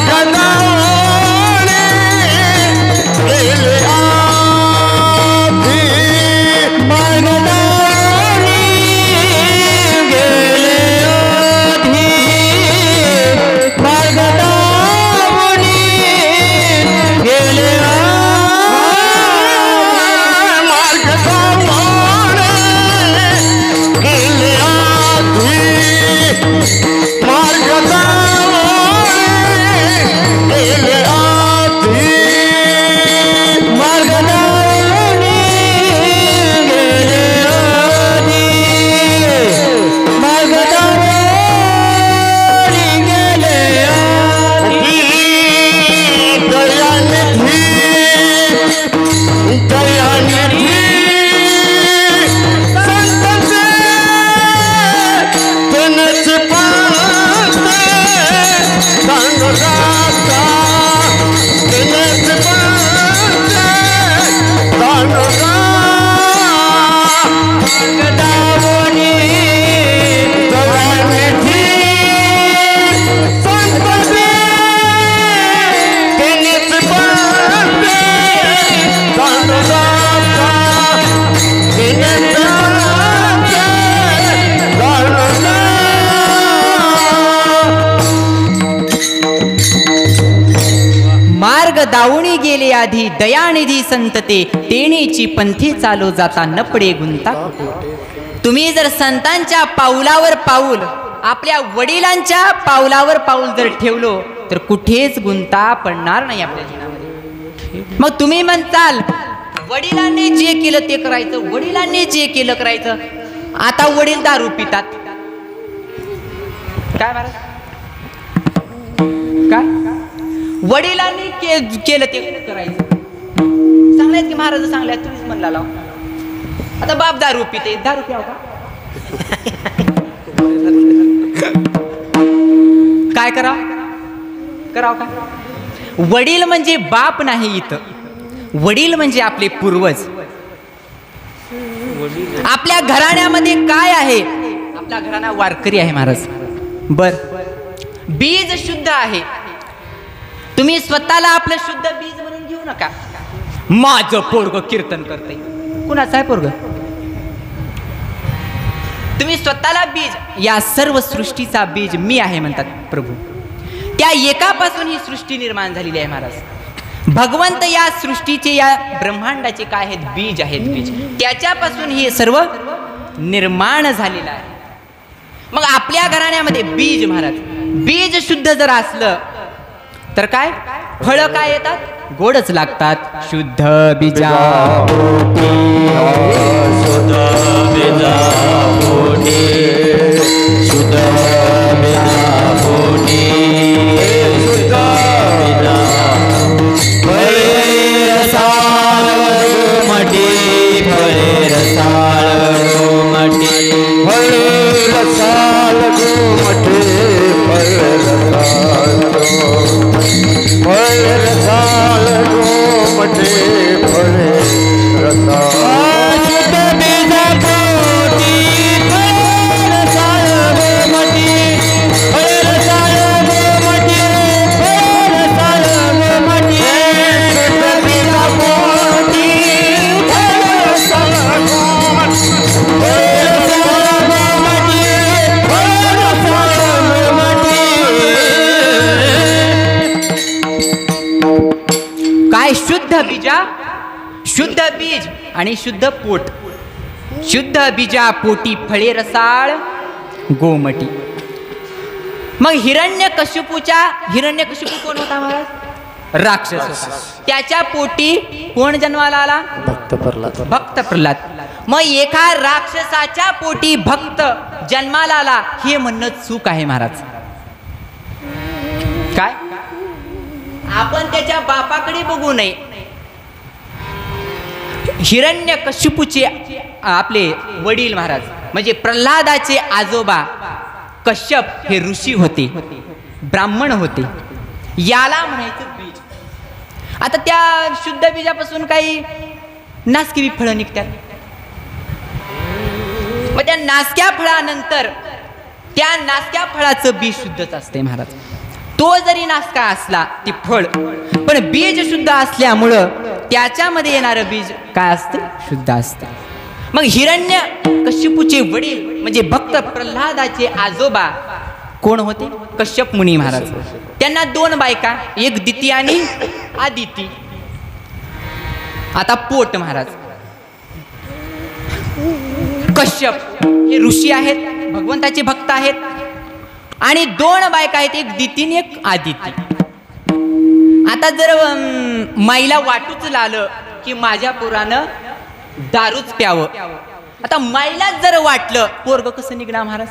दावणी गेले आधी दयानिधी संतते तेणीची पंथी चालू जाता नपडे गुंता कुठे. तुम्ही जर संतांच्या पाऊलावर पाऊल आपल्या वडिलांच्या पाऊलावर पाऊल जर ठेवलो तर कुठेच गुंता पडणार नाही आपल्या जीवनामध्ये. मग तुम्ही म्हणताल वडिलांनी जे केलं ते करायचं, वडिलांनी जे केलं करायचं. आता वडील दारू पितात, काय महाराज, काय वडिलांनी केलं ते करायचं. चांगले की महाराज चांगले तुम्हीच म्हणला लाव. आता बाप दारू पिते, दारू प्याव का, काय कराव का. वडील म्हणजे बाप नाही इथं, वडील म्हणजे आपले पूर्वज. आपल्या घराण्यामध्ये काय आहे, आपला घराणा वारकरी आहे महाराज. बर, बीज शुद्ध आहे. तुम्ही स्वतःला आपलं शुद्ध बीज म्हणून घेऊ नका. माझं पोरग कीर्तन करते, कुणाचं आहे पोरग. तुम्ही स्वतःला बीज, या सर्व सृष्टीचा बीज मी आहे म्हणतात प्रभू. त्या एकापासून ही सृष्टी निर्माण झालेली आहे महाराज. भगवंत या सृष्टीचे, या ब्रह्मांडाचे काय आहेत, बीज आहेत, बीज. त्याच्यापासून हे सर्व निर्माण झालेलं आहे. मग आपल्या घराण्यामध्ये बीज महाराज, बीज शुद्ध जर असलं तर काय फळ काय येतात, गोडच लागतात. शुद्ध बीजा शुद्ध बीजा शुद्ध बीजा शुद्ध बीज आणि शुद्ध पोट. शुद्ध बीजा पोटी फळे रसाळ गोमटी. मग हिरण्यकशिपू कोण होता महाराज, राक्षस होता. त्याच्या पोटी कोण जन्माला आला, भक्त प्रल्हाद. मग एका राक्षसाच्या पोटी भक्त जन्माला आला हे म्हणणं चूक आहे महाराज. काय आपण त्याच्या बापाकडे बघू नये. हिरण्यकशिपूचे आपले वडील महाराज म्हणजे प्रल्हादाचे आजोबा कश्यप हे ऋषी होते, ब्राह्मण होते. याला म्हणायचं बीज. आता त्या शुद्ध बीजापासून काही नासकी फळं निघतात. मग त्या नासक्या फळानंतर त्या नासक्या फळाचं बीज शुद्धच असते महाराज. तो जरी नासका असला ती फळ, पण बीज शुद्ध असल्यामुळं त्याच्यामध्ये येणारं बीज काय असतं, शुद्ध असतं. मग हिरण्यकशिपूचे वडील म्हणजे भक्त प्रल्हादाचे आजोबा कोण होते, कश्यप मुनी महाराज. त्यांना दोन बायका, एक दिती आणि आदिती. आता पोट महाराज, कश्यप हे ऋषी आहेत, भगवंताचे भक्त आहेत. आणि दोन बायका आहेत, एक दिती आणि एक आदिती. आता जर माईला वाटूच लागलं की माझ्या पोरानं दारूच प्यावं, आता माईलाच जर वाटलं पोरग कसं निघणार महाराज.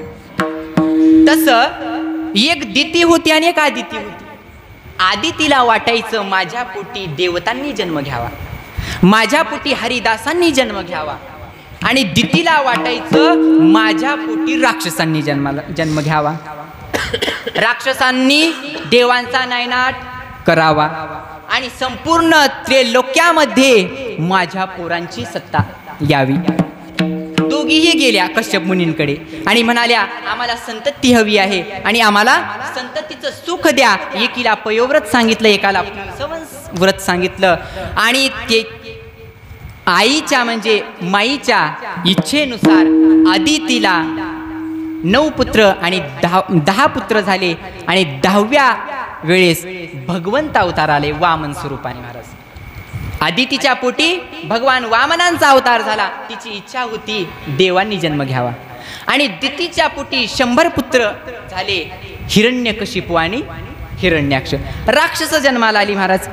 तसं एक दिती होती आणि एक आदिती होती. आदितीला वाटायचं माझ्या पोटी देवतांनी जन्म घ्यावा, माझ्या पोटी हरिदासांनी जन्म घ्यावा. आणि दितीला वाटायचं माझ्या पोटी राक्षसांनी जन्म घ्यावा, राक्षसांनी देवांचा नायनाट करावा आणि संपूर्ण त्रैलोक्यामध्ये माझ्या पोरांची सत्ता यावी. दोघीही गेल्या कश्यप मुनींकडे आणि म्हणाल्या आम्हाला संतती हवी आहे आणि आम्हाला संततीचं सुख द्या. एकीला पयोव्रत सांगितलं, एकाला पुंसवन व्रत सांगितलं. आणि ते आईच्या म्हणजे माईच्या इच्छेनुसार आदितीला 9 पुत्र आणि 10 पुत्र झाले. आणि 10व्या वेळेस भगवंत अवतार आले वामन स्वरूपाने महाराज. आधी तिच्या पोटी भगवान वामनांचा अवतार झाला. तिची इच्छा होती देवांनी जन्म घ्यावा आणि दितीच्या पोटी 100 पुत्र झाले, हिरण्यकशिपू आणि हिरण्याक्ष. राक्षस जन्माला आली महाराज.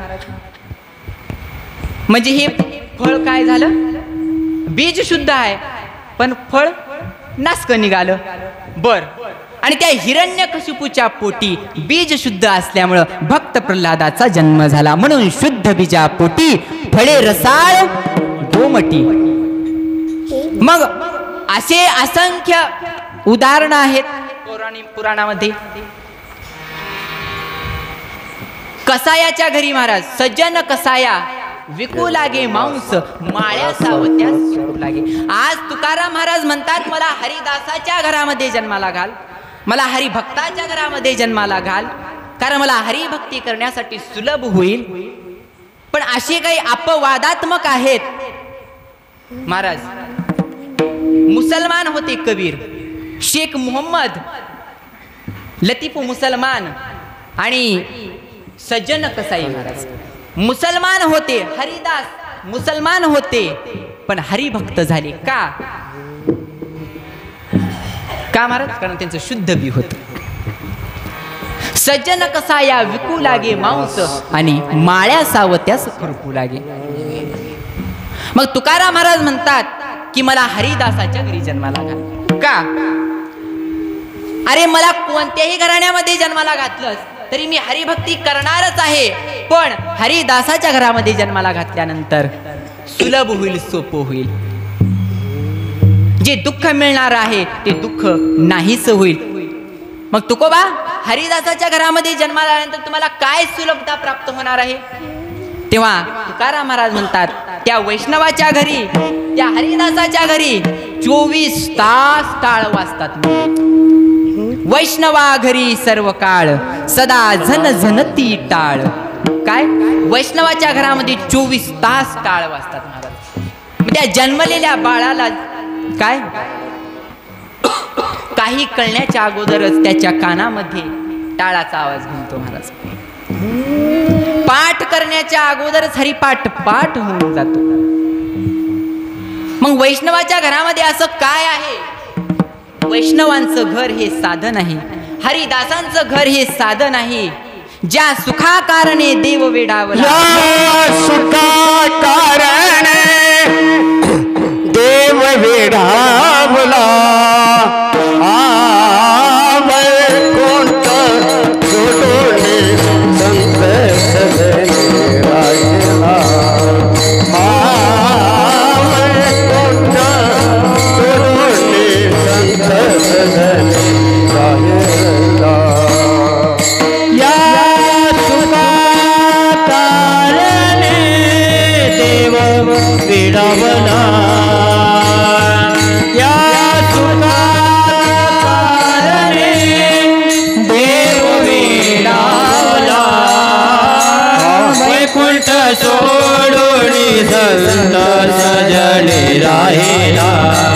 म्हणजे हे फळ काय झालं, बीज शुद्ध आहे पण फळ नासक निघालं. बर, आणि त्या हिरण्यकशिपूच्या पोटी बीज शुद्ध असल्यामुळं भक्त प्रल्हादाचा जन्म झाला. म्हणून शुद्ध बीजा पोटी फळे रसाळ गोमटी. मग असे असंख्य उदाहरणं आहेत पुराणामध्ये. कसायाच्या घरी महाराज सज्जन कसाया विकू लागे मांस माळ्या सावत्या सुकू लागे. आज तुकाराम महाराज म्हणतात मला हरिदासाच्या घरामध्ये जन्माला घाल, मला हरिभक्ताच्या घरामध्ये जन्माला घाल, कारण मला हरिभक्ती करण्यासाठी सुलभ होईल. पण असे काही अपवादात्मक आहेत महाराज. मुसलमान होते कबीर, शेख मोहम्मद लतीफ मुसलमान आणि सज्जन कसाई महाराज मुसलमान होते, हरिदास मुसलमान होते पण हरिभक्त झाले. का महाराज? कारण त्यांचं शुद्ध बी होत. सज्जन कसाया विकू लागे मांस आणि माळ्या सावत्यास खुरपू लागे. मग तुकाराम महाराज म्हणतात की मला हरिदासाच्या घरी जन्माला घाल. का? अरे मला कोणत्याही घराण्यामध्ये जन्माला घातलंस तरी मी हरिभक्ती करणारच आहे, पण हरिदासाच्या घरामध्ये जन्माला घातल्यानंतर सुलभ होईल, सोपं होईल. जे दुःख मिळणार आहे ते दुःख नाहीच होईल. मग तुकोबा हरिदासाच्या घरामध्ये जन्माला आल्यानंतर तुम्हाला काय सुलभता प्राप्त होणार आहे? तेव्हा तुकाराम महाराज म्हणतात त्या वैष्णवाच्या घरी, त्या हरिदासाच्या घरी 24 तास टाळ वाजतात. वैष्णवा घरी सर्व काळ सदा झन झनती टाळ. काय? वैष्णवाच्या घरामध्ये 24 तास टाळ वाजतात महाराज. त्या जन्मलेल्या बाळाला काय काही कळण्याच्या अगोदरच त्याच्या कानामध्ये टाळाचा आवाज घुमतो महाराज. पाठ करण्याच्या अगोदरच हरिपाठ पाठ होऊन जातो. मग वैष्णवाच्या घरामध्ये असं काय आहे? वैष्णवांचं घर हे साधन आहे, हरिदासांचं घर हे साधन आहे. ज्या सुखा कारणे देव वेडावला, सुखा कारणे देव वेडावला. वैकुंठ सोडोने संत सजने राहिला. वैकुंठ सोडोने संत सजने राहिला. या सुखा कारणे देव वेडावला. सोडोनी संत सजने राहिला.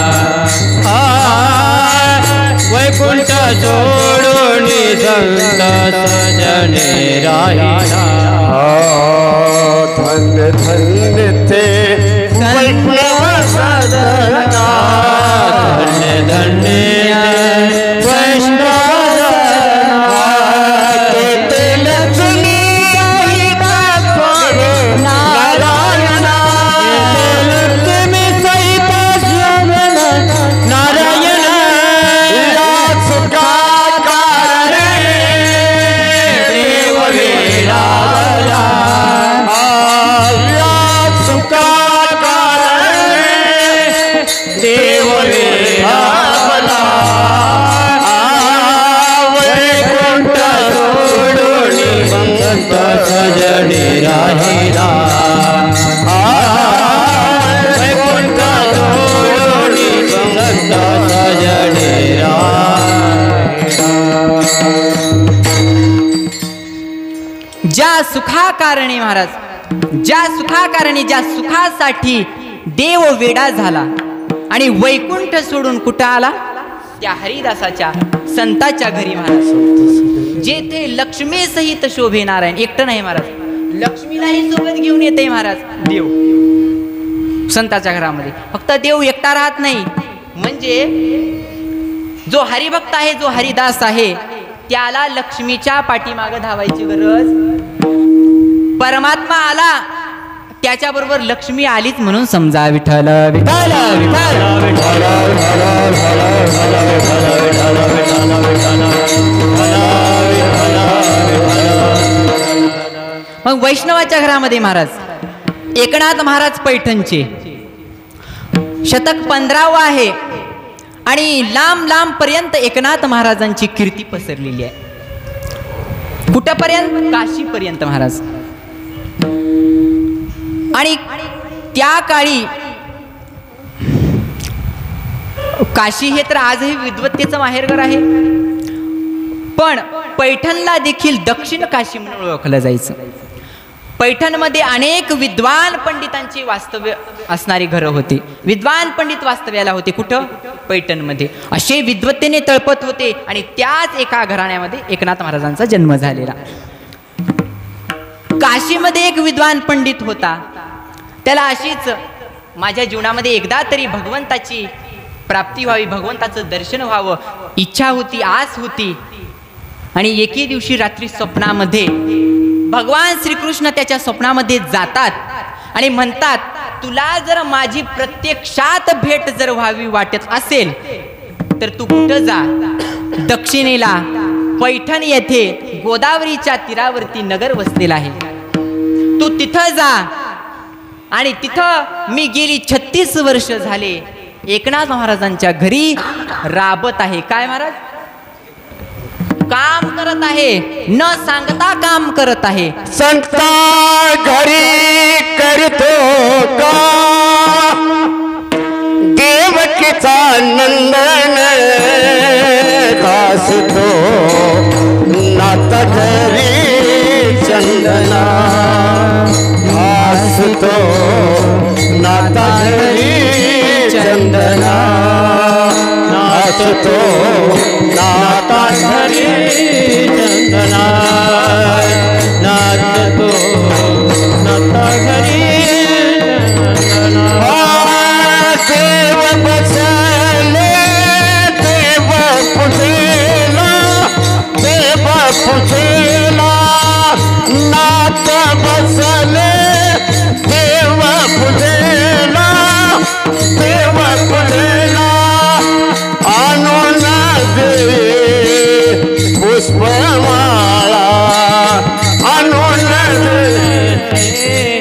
वैकुंठ सोडोनी संत सजने राहिला. धन्य धन्य ते वैष्णव साधना, धन्य धन्य वैष्णव सजने राहिला. वैकुंठ सोडोनी संत सजने राहिला. ज्या सुखा कारणे महाराज, ज्या सुखा कारणे, ज्या सुखासाठी देव वेडा झाला आणि वैकुंठ सोडून कुठं आला? त्या हरिदासाच्या संताच्या घरी महाराज, जेथे लक्ष्मी सहित शोभे नारायण. एकटं नाही महाराज, लक्ष्मीलाही सोबत घेऊन येते महाराज देव संताच्या घरामध्ये. फक्त देव एकटा राहत नाही, म्हणजे जो हरिभक्त आहे, जो हरिदास आहे, त्याला लक्ष्मीच्या पाठीमागे धावायची गरज. परमात्मा आला त्याच्याबरोबर लक्ष्मी आलीच म्हणून समजा. विठ्ठल विठ्ठल विठ्ठल. मग वैष्णवाच्या घरामध्ये महाराज एकनाथ महाराज पैठणचे शतक 15 आहे आणि लांब लांब पर्यंत एकनाथ महाराजांची कीर्ती पसरलेली आहे. कुठपर्यंत? काशीपर्यंत महाराज. आणि त्या काळी काशी हे तर आजही विद्वत्तेचं माहेरघर आहे, पण पैठणला देखील दक्षिण काशी म्हणून ओळखलं जायचं. पैठणमध्ये अनेक विद्वान पंडितांची वास्तव्य असणारी घरं होती. विद्वान पंडित वास्तव्याला होते. कुठं? पैठणमध्ये. असे विद्वत्तेने तळपत होते आणि त्याच एका घराण्यामध्ये एकनाथ महाराजांचा जन्म झालेला. काशीमध्ये एक विद्वान पंडित होता. त्याला अशीच माझ्या जीवनामध्ये एकदा तरी भगवंताची प्राप्ती व्हावी, भगवंताचं दर्शन व्हावं इच्छा होती, आस होती. आणि एके दिवशी रात्री स्वप्नामध्ये भगवान श्रीकृष्ण त्याच्या स्वप्नामध्ये जातात आणि म्हणतात, तुला जर माझी प्रत्यक्षात भेट जर व्हावी वाटत असेल तर तू कुठं जा? दक्षिणेला पैठण येथे गोदावरीच्या तीरावरती नगर वसलेलं आहे, तू तिथं जा. आणि तिथं मी गेली 36 वर्ष झाले एकनाथ महाराजांच्या घरी राबत आहे. काय महाराज? काम करत आहे, न सांगता काम करत आहे. संता घरी करतो का देवकीचा नंदन घासतो नाता घरी चंदना घासतो नाता घरी चंदना नाचतो नाता घरी चंदना नाचतो नाता घरी चंदना. देव बसले देव पुजेला, देव पुजेला नात बसले देव पुजेला, देव पुजेला आणून दे पुष्पमाळा, आणून दे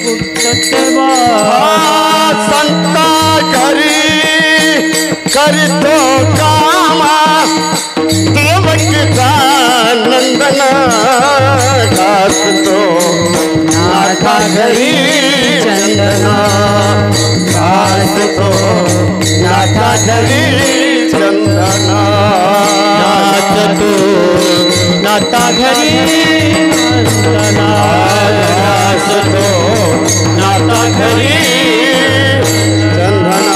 संता घरी करतो कामा देवकीचा नंदन घासतो नाथा घरी चंदना घासतो नाथा घरी चंदना नाचतो नाथा घरी चंदना घासतो नाथा घरी चंदना.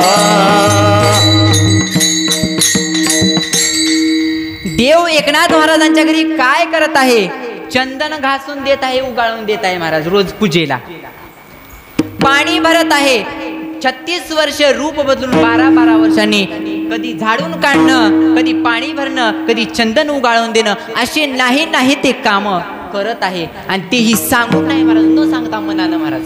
देव एकनाथ महाराजांच्या घरी काय करत आहे? चंदन घासून देत आहे, उगाळून देत आहे महाराज रोज पूजेला. पाणी भरत आहे. 36 वर्ष रूप बदलून 12-12 वर्षांनी कधी झाडून काढणं, कधी पाणी भरणं, कधी चंदन उगाळून देणं, असे नाही ते काम करत आहे. आणि तेही सांगून नाही महाराज, न सांगता मनानं महाराज.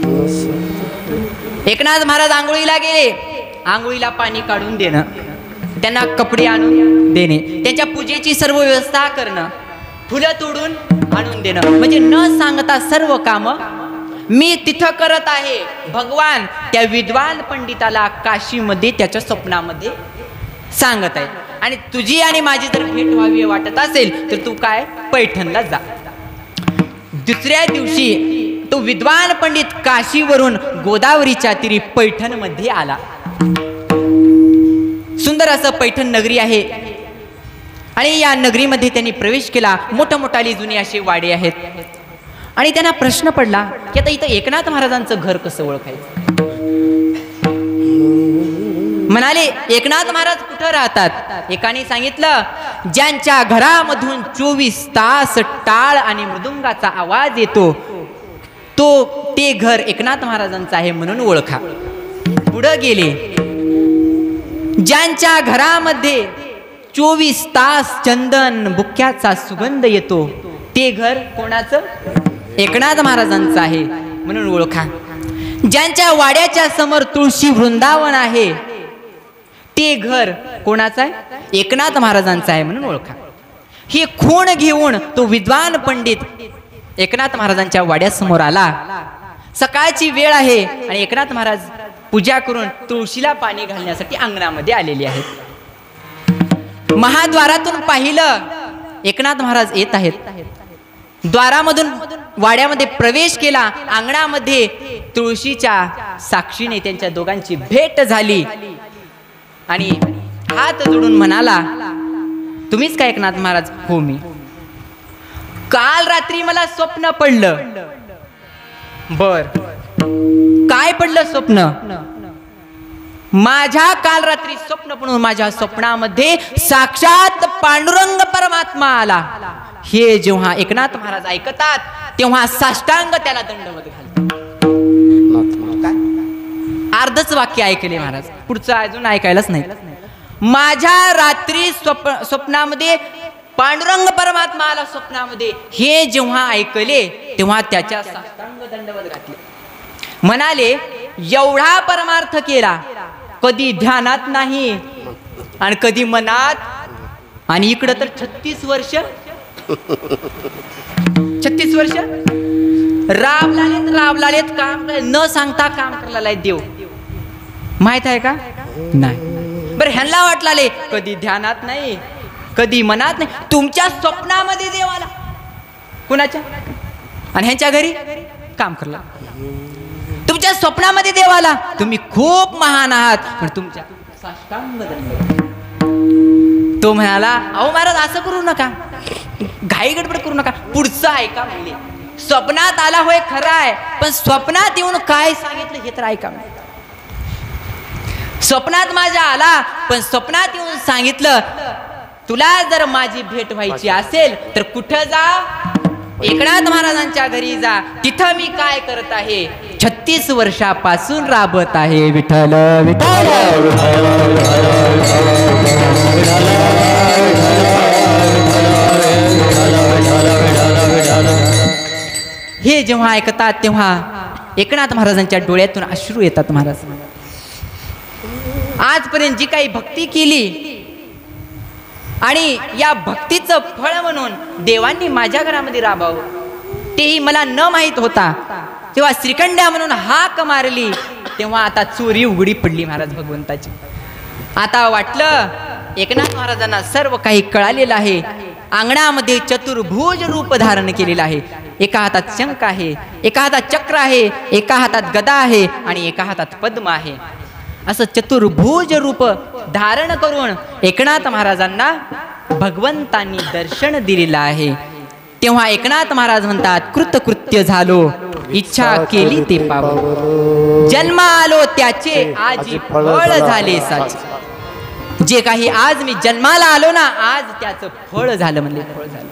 एकनाथ महाराज आंघोळीला गेले, आंघोळीला पाणी काढून देणं, त्यांना कपडे आणून देणे, त्यांच्या पूजेची सर्व व्यवस्था करणं, फुलं तोडून आणून देणं, म्हणजे न सांगता सर्व काम मी तिथं करत आहे. भगवान त्या विद्वान पंडिताला काशीमध्ये त्याच्या स्वप्नामध्ये सांगत आहे. आणि तुझी आणि माझी जर भेट व्हावी वाटत असेल तर तू काय पैठणला जा. दुसऱ्या दिवशी तो विद्वान पंडित काशीवरून गोदावरीच्या तीरी पैठणमध्ये आला. सुंदर असं पैठण नगरी आहे आणि या नगरीमध्ये त्यांनी प्रवेश केला. मोठमोठाली जुनी असे वाडे आहेत. आणि त्यांना प्रश्न पडला की आता इथं एकनाथ महाराजांचं घर कसं ओळखायचं? म्हणाले एकनाथ महाराज कुठं राहतात? एकाने सांगितलं ज्यांच्या घरामधून 24 तास टाळ आणि मृदुंगाचा आवाज येतो ते घर एकनाथ महाराजांचं आहे म्हणून ओळखा. पुढं गेले, ज्यांच्या घरामध्ये 24 तास चंदन बुक्क्याचा सुगंध येतो ते घर कोणाचं? एकनाथ महाराजांचं आहे म्हणून ओळखा. ज्यांच्या वाड्याच्या समोर तुळशी वृंदावन आहे ते घर कोणाचं आहे? एकनाथ महाराजांचं आहे म्हणून ओळखा. ही खूण घेऊन तो विद्वान पंडित एकनाथ महाराजांच्या वाड्यासमोर आला. सकाळची वेळ आहे आणि एकनाथ महाराज पूजा करून तुळशीला पाणी घालण्यासाठी अंगणामध्ये आलेले आहेत. महाद्वारातून पाहिलं एकनाथ महाराज येत आहेत. द्वारामधून वाड्यामध्ये प्रवेश केला. अंगणामध्ये तुळशीच्या साक्षीने त्यांच्या दोघांची भेट झाली आणि हात जोडून म्हणाला, तुम्हीच काय एकनाथ महाराज? हो मी. काल रात्री मला स्वप्न पडलं. बर, काय पडलं स्वप्न? माझ्या काल रात्री स्वप्न पडून माझ्या स्वप्नामध्ये साक्षात पांडुरंग परमात्मा आला. हे जेव्हा एकनाथ महाराज ऐकतात तेव्हा साष्टांग त्याला दंडवत घालतात. अर्धच वाक्य ऐकले महाराज, पुढचं अजून ऐकायलाच नाही. माझ्या रात्री स्वप्नामध्ये पांडुरंग परमात्मा आला स्वप्नामध्ये, हे जेव्हा ऐकले तेव्हा त्याच्या साष्टांग दंडवत घातले. म्हणाले एवढा परमार्थ केला, कधी ध्यानात नाही आणि कधी मनात, आणि इकडं तर 36 वर्ष राबलालेत काम न सांगता काम करायला देव. माहित आहे का? नाही. बरं, ह्यांना वाटलाले कधी ध्यानात नाही कधी मनात नाही. तुमच्या स्वप्नामध्ये देव आला. कुणाच्या? आणि ह्यांच्या घरी काम करला. तुमच्या स्वप्नामध्ये देव आला. तुम्ही खूप महान आहात पण तुमच्या साष्टांग दंड. तो म्हणाला अहो महाराज असं करू नका, घाई गडबड करू नका, पुढचं ऐका. म्हणले स्वप्नात आला होय खरं आहे, पण स्वप्नात येऊन काय सांगितलं हे तर ऐका. स्वप्नात माझ्या आला पण स्वप्नात येऊन सांगितलं तुला जर माझी भेट व्हायची असेल तर कुठं जा? एकनाथ महाराजांच्या घरी जा. तिथं मी काय करत आहे? 36 वर्षापासून राबत आहे. विठ्ठल विठ्ठल. हे जेव्हा ऐकतात तेव्हा एकनाथ महाराजांच्या डोळ्यातून अश्रू येतात. महाराज आजपर्यंत जी काही भक्ती केली आणि या भक्तीचं फळ म्हणून देवांनी माझ्या घरामध्ये राबावं तेही मला न माहित होता. तेव्हा श्रीखंड्या म्हणून हाक मारली तेव्हा आता चोरी उघडी पडली महाराज भगवंताची. आता वाटलं एकनाथ महाराजांना सर्व काही कळालेलं आहे. अंगणामध्ये चतुर्भुज रूप धारण केलेलं आहे. एका हातात शंख आहे, एका हातात चक्र आहे, एका हातात गदा आहे आणि एका हातात पद्म आहे. असं चतुर्भुज रूप धारण करून एकनाथ महाराजांना भगवंतांनी दर्शन दिलेलं आहे. तेव्हा एकनाथ महाराज म्हणतात कृतकृत्य झालो, इच्छा केली ते पावो, जन्म आलो त्याचे आजी फळ झाले साचे. जे काही आज मी जन्माला आलो ना आज त्याचं फळ झालं. म्हणले फळ झालं.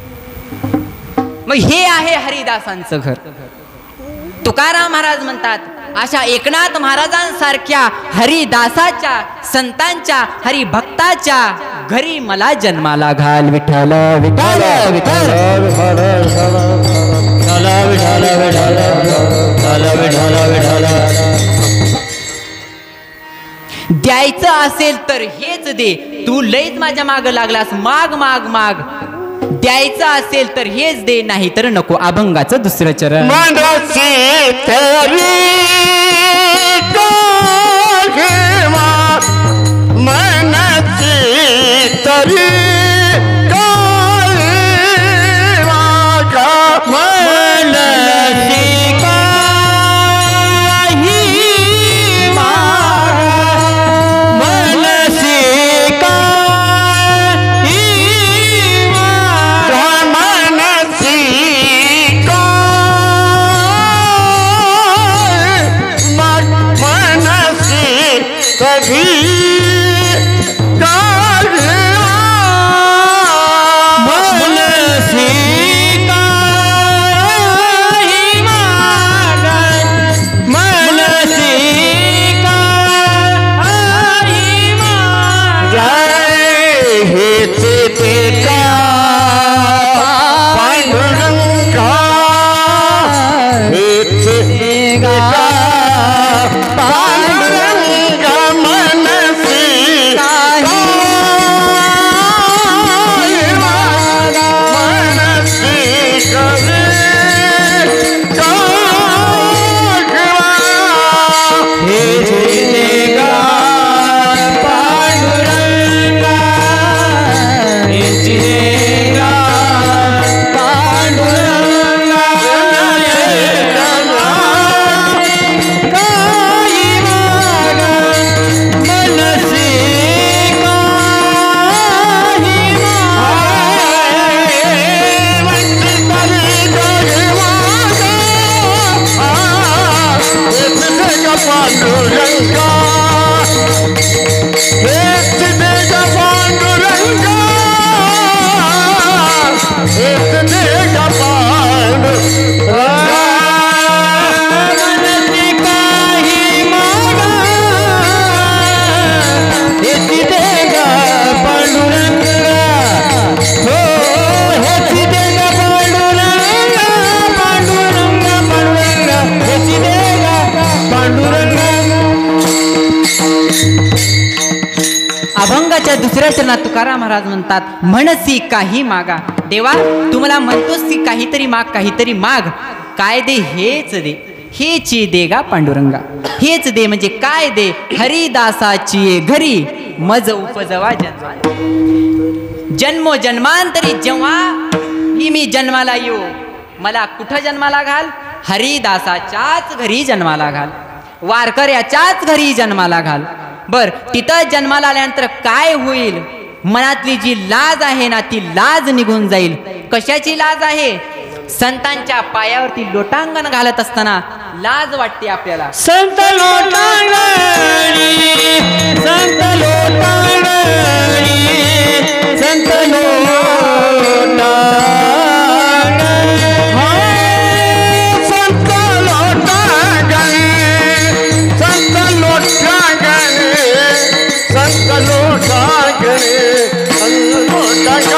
मग हे आहे हरिदासांचं घर. तुकाराम महाराज म्हणतात अशा एकनाथ महाराजांसारख्या हरिदासाच्या संतांच्या हरिभक्ताच्या घरी मला जन्माला घाल. विठ्ठल विठ्ठल विठ्ठल. द्यायचं असेल तर हेच दे. तू लईच माझ्या माग लागलास, माग माग माग. द्यायचं असेल तर हेच दे, नाही तर नको. अभंगाचं दुसरं चरण. मनसी तरी मनसी तरी कभी हेची देगा पांडुरंगा काही माग मनसी पांडुरंगा हेच देगा पांडुरंगा हेच देगा पांडुरंगा मनसी काही मागा हेची देगा पांडुरंगा हो हेची देगा पांडुरंगा पांडुरंगा पांडुरंगा हेची देगा पांडुरंगा. अभंगाच्या दुसऱ्या चरणात तुकाराम महाराज म्हणतात म्हणसी काही मागा. देवा तू मला म्हणतोस की काहीतरी माग काहीतरी माग. काय दे हेच दे हेची देगा पांडुरंगा. हेच दे म्हणजे काय दे हरिदासाची घरी मज उपजवा जन्मो जन्मांतरी जेव्हा ही मी जन्माला येऊ मला कुठं जन्माला घाल हरिदासाच्याच घरी जन्माला घाल वारकऱ्याच्याच घरी जन्माला घाल. बर तिथं जन्माला आल्यानंतर काय होईल मनातली जी लाज आहे ना ती लाज निघून जाईल. कशाची लाज आहे संतांच्या पायावरती लोटांगण घालत असताना लाज वाटते आपल्याला. संत लोटांगणी संत लोटांगणी संत लोटांगणी संत लोटांगणी संत लोटांगणी संत लोटांगणी लोटांगणी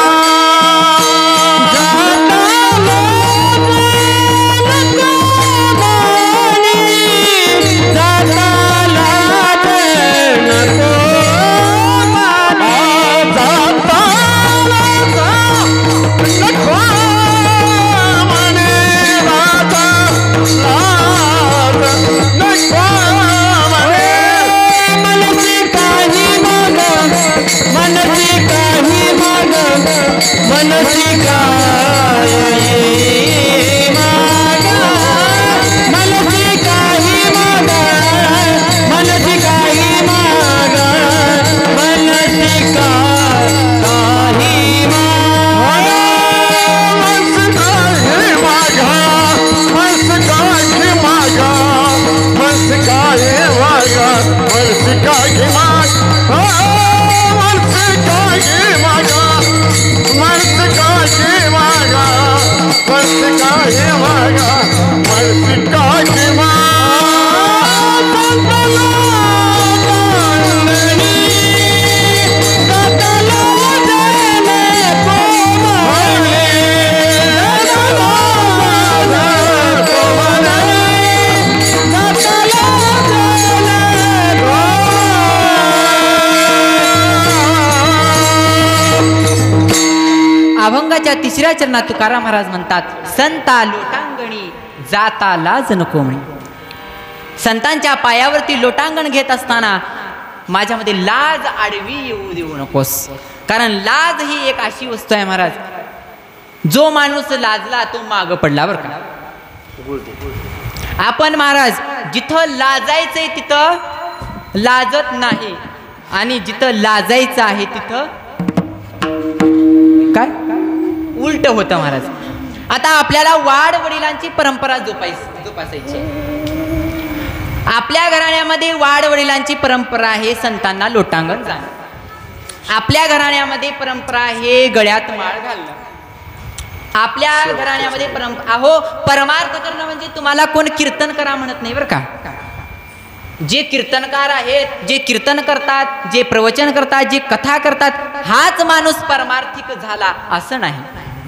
अभंगाच्या तिसऱ्या चरणात तुकाराम महाराज म्हणतात संता लोटांगणी जाता लाज नको म्हणे. संतांच्या पायावरती लोटांगण घेत असताना माझ्यामध्ये लाज आडवी येऊ देऊ नकोस. कारण लाज ही एक अशी वस्तू आहे महाराज जो माणूस लाजला तो माग पडला बरं का. आपण महाराज जिथं लाजायचंय तिथं लाजत नाही आणि जिथं लाजायचं आहे तिथं काय उलट होतं महाराज. आता आपल्याला वाड वडिलांची परंपरा जोपासायची. आपल्या घराण्यामध्ये वाड वडिलांची परंपरा आहे संतांना लोटांगण जाणं. आपल्या घराण्यामध्ये परंपरा आहे गळ्यात माळ घालणं. आपल्या घराण्यामध्ये अहो परमार्थ करणं म्हणजे तुम्हाला कोण कीर्तन करा म्हणत नाही बरं का. जे कीर्तनकार आहेत जे कीर्तन करतात जे प्रवचन करतात जे कथा करतात हाच माणूस परमार्थिक झाला असं नाही.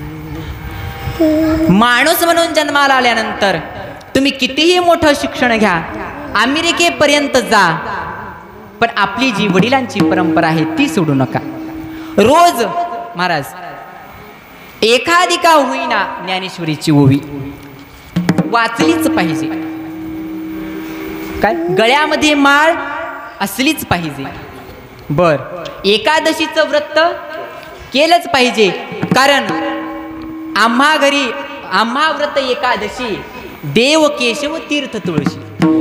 माणूस म्हणून जन्माला आल्यानंतर तुम्ही कितीही मोठं शिक्षण घ्या अमेरिकेपर्यंत जा पण आपली जी वडिलांची परंपरा आहे ती सोडू नका. रोज महाराज एखादी का होईना ज्ञानेश्वरीची ओवी वाचलीच पाहिजे. काय गळ्यामध्ये माळ असलीच पाहिजे. बर एकादशीचं व्रत केलंच पाहिजे. कारण आम्हा घरी आम्हा व्रत एकादशी देव केशव तीर्थ तुळशी.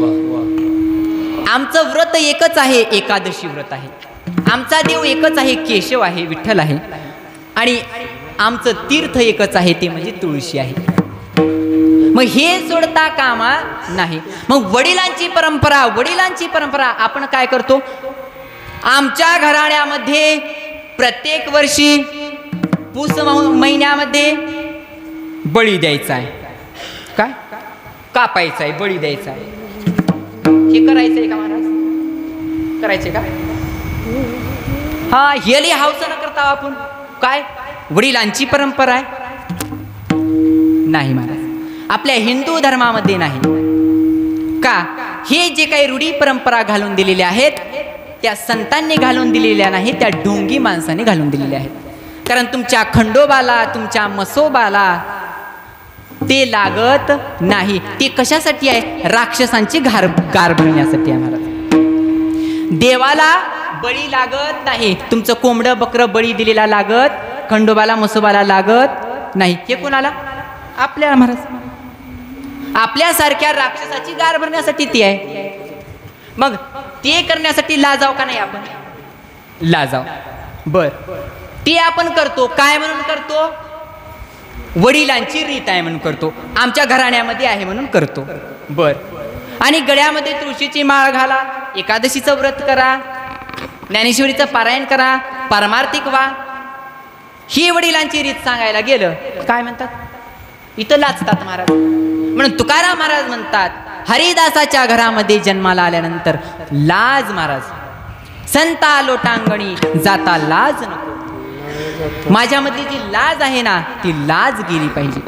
आमचं व्रत एकच आहे, एकादशी व्रत आहे. आमचा देव एकच आहे, केशव आहे, विठ्ठल आहे. आणि आमचं तीर्थ एकच आहे, ते म्हणजे तुळशी आहे. मग हे सोडता कामा नाही. मग वडिलांची परंपरा आपण काय करतो? आमच्या घराण्यामध्ये प्रत्येक वर्षी पुस महिन्यामध्ये बळी द्यायचा आहे. काय कापायचा आहे, बळी द्यायचा आहे. हे करायचंय का महाराज? करायचंय का? हा, हेली हावसा न करता आपण काय वडिलांची परंपरा आहे? नाही महाराज, आपल्या हिंदू धर्मामध्ये नाही. का? हे जे काही रूढी परंपरा घालून दिलेल्या आहेत त्या संतांनी घालून दिलेल्या नाही, त्या ढोंगी माणसाने घालून दिलेल्या आहेत. कारण तुमच्या खंडोबाला, तुमच्या मसोबाला ते लागत नाही. ते कशासाठी आहे? राक्षसांची गार भरण्यासाठी आहे महाराज. देवाला बळी लागत नाही. तुमचं कोंबडं बकरं बळी दिलेला लागत, खंडोबाला मसोबाला लागत नाही. हे कोणाला? आपल्याला महाराज. आपल्यासारख्या राक्षसाची गार भरण्यासाठी ती आहे. मग ते करण्यासाठी लाजाव का नाही आपण? लाजाव. बर, ते आपण करतो. काय म्हणून करतो? वडिलांची रीत आहे म्हणून करतो. आमच्या घराण्यामध्ये आहे म्हणून करतो. बर, आणि गळ्यामध्ये तुळशीची माळ घाला, एकादशीचं व्रत करा, ज्ञानेश्वरीचं पारायण करा, पारमार्थिक व्हा. ही वडिलांची रीत सांगायला गेलं काय म्हणतात? इथं लाचतात महाराज. म्हणून तुकाराम महाराज म्हणतात, हरिदासाच्या घरामध्ये जन्माला आल्यानंतर लाज महाराज, संता लोटांगणी जाता लाज नको. माझ्यामधली जी लाज आहे ना, ती लाज गेली पाहिजे.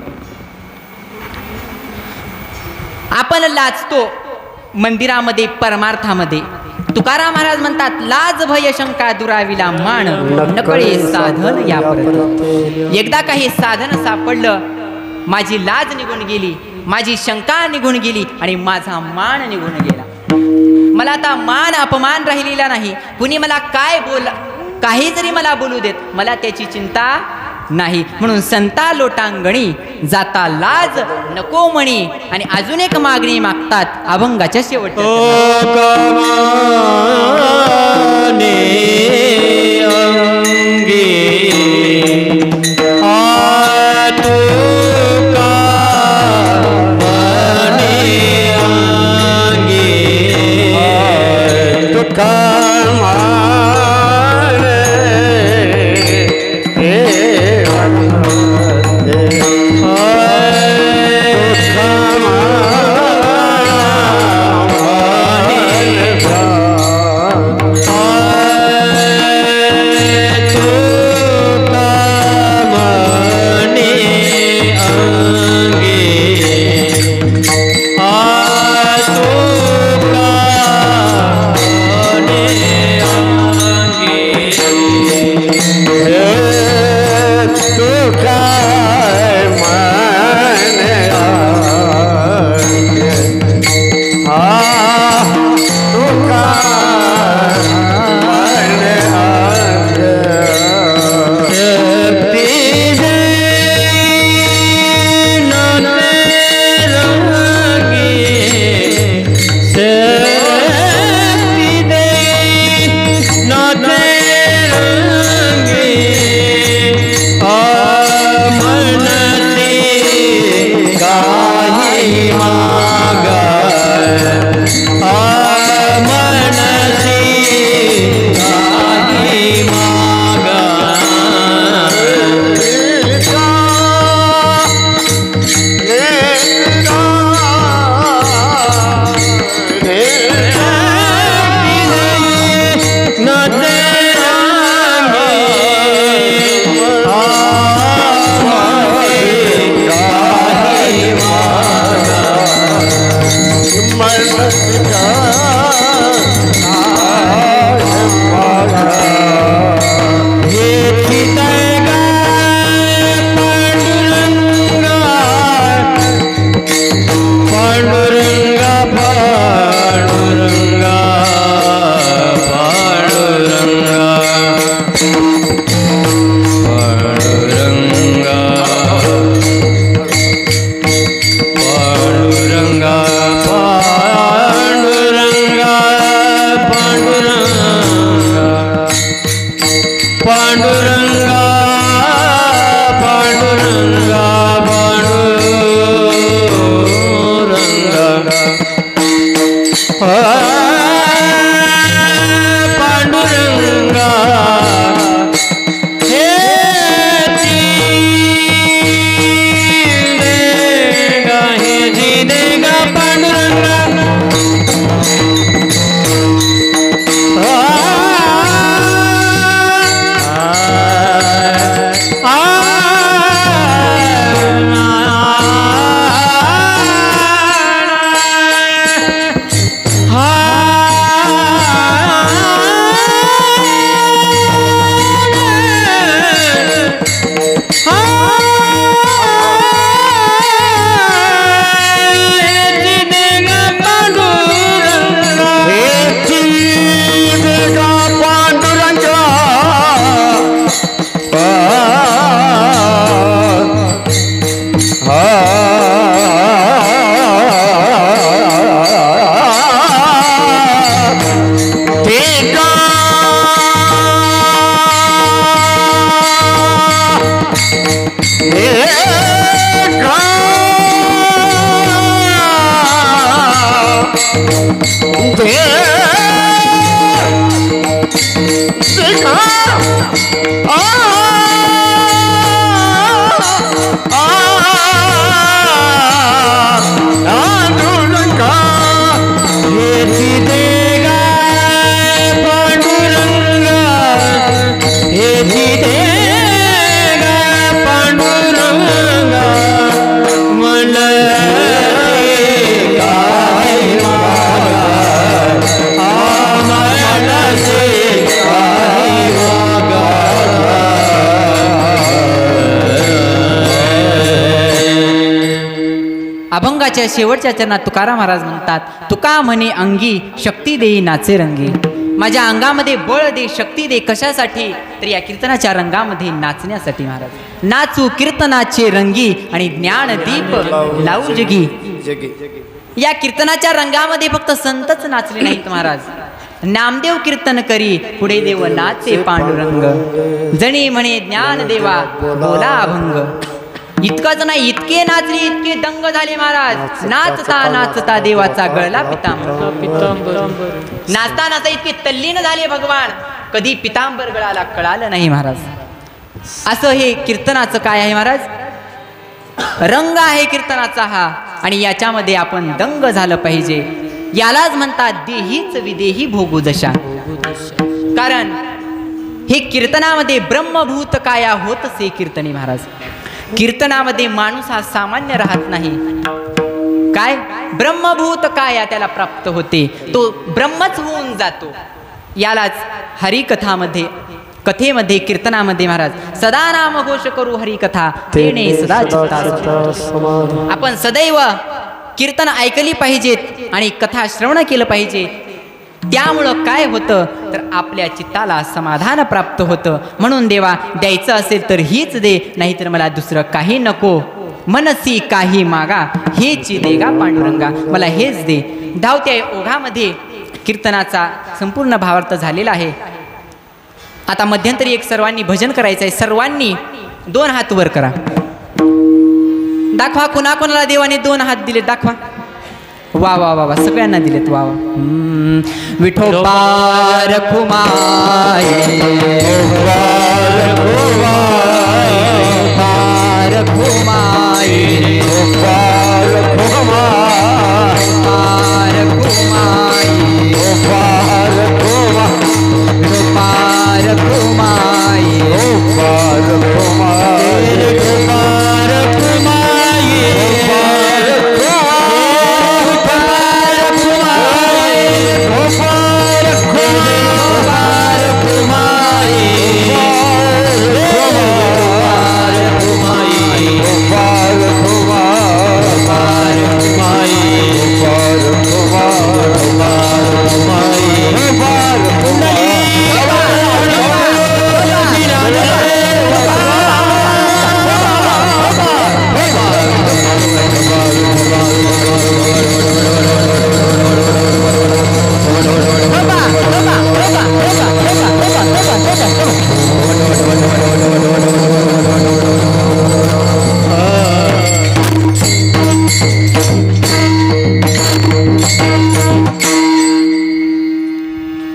आपण लाजतो मंदिरामध्ये, परमार्थामध्ये. तुकाराम महाराज म्हणतात, लाज भय शंका दुराविला मान, नकळे साधन या परत. एकदा काही साधन सापडलं, माझी लाज निघून गेली, माझी शंका निघून गेली आणि माझा मान निघून गेला. मला आता मान अपमान राहिलेला नाही. कुणी मला काय काही जरी मला बोलू देत, मला त्याची चिंता नाही. म्हणून संता लोटांगणी जाता लाज नको म्हणी. आणि अजून एक मागणी मागतात अभंगाच्या शेवट. अभंगाच्या शेवटच्या चरणात तुकाराम महाराज म्हणतात, तुका म्हणे अंगी शक्ती देई नाचे रंगी. माझ्या अंगामध्ये बळ दे, शक्ती दे. कशासाठी? तर या कीर्तनाच्या रंगामध्ये नाचण्यासाठी. महाराज नाचू कीर्तनाचे रंगी आणि ज्ञानदीप लावू जगी. या कीर्तनाच्या रंगामध्ये फक्त संतच नाचले नाहीत महाराज. नामदेव कीर्तन करी, पुढे देव नाचे पांडुरंग. जणी म्हणे ज्ञान देवा बोला अभंग. इतकंच नाही, इतके नाचले, इतके दंग झाले महाराज. नाचता नाचता देवाचा गळला पितांबर. नाचता नाचता इतके तल्लीन झाले भगवान, कधी पितांबर गळाला कळालं नाही महाराज. असं हे कीर्तनाचं काय आहे महाराज? रंग आहे कीर्तनाचा हा. आणि याच्यामध्ये आपण दंग झालं पाहिजे. यालाच म्हणतात देहीच विदेही भोगू दशा. कारण हे कीर्तनामध्ये ब्रह्मभूत काया होतसे कीर्तनी महाराज. कीर्तनामध्ये माणूस हा सामान्य राहत नाही. काय? ब्रह्मभूत काया त्याला प्राप्त होते, तो ब्रह्मच होऊन जातो. यालाच हरिकथामध्ये, कथेमध्ये, कीर्तनामध्ये महाराज सदा नाम घोष करू हरिकथा तेने सदा चित्ता. आपण सदैव कीर्तन ऐकली पाहिजेत आणि कथा श्रवण केलं पाहिजे. त्यामुळं काय होतं तर आपल्या चित्ताला समाधान प्राप्त होतं. म्हणून देवा द्यायचं असेल तर हीच दे, नाहीतर मला दुसरं काही नको. मनसी काही मागा हेच दे गा पांडुरंगा, मला हेच दे. धावत्या ओघामध्ये कीर्तनाचा संपूर्ण भावार्थ झालेला आहे. आता मध्यंतरी एक सर्वांनी भजन करायचं आहे. सर्वांनी 2 हात वर करा. दाखवा कुणाकोणाला देवाने 2 हात दिले, दाखवा. वा वा वा वा, सगळ्यांना दिलेत. वा वा. विठोबा रखुमाई,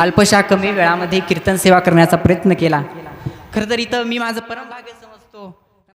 अल्पशा कमी वेळामध्ये कीर्तन सेवा करण्याचा प्रयत्न केला. खरं तर इथं मी माझं परमभाग्य समजतो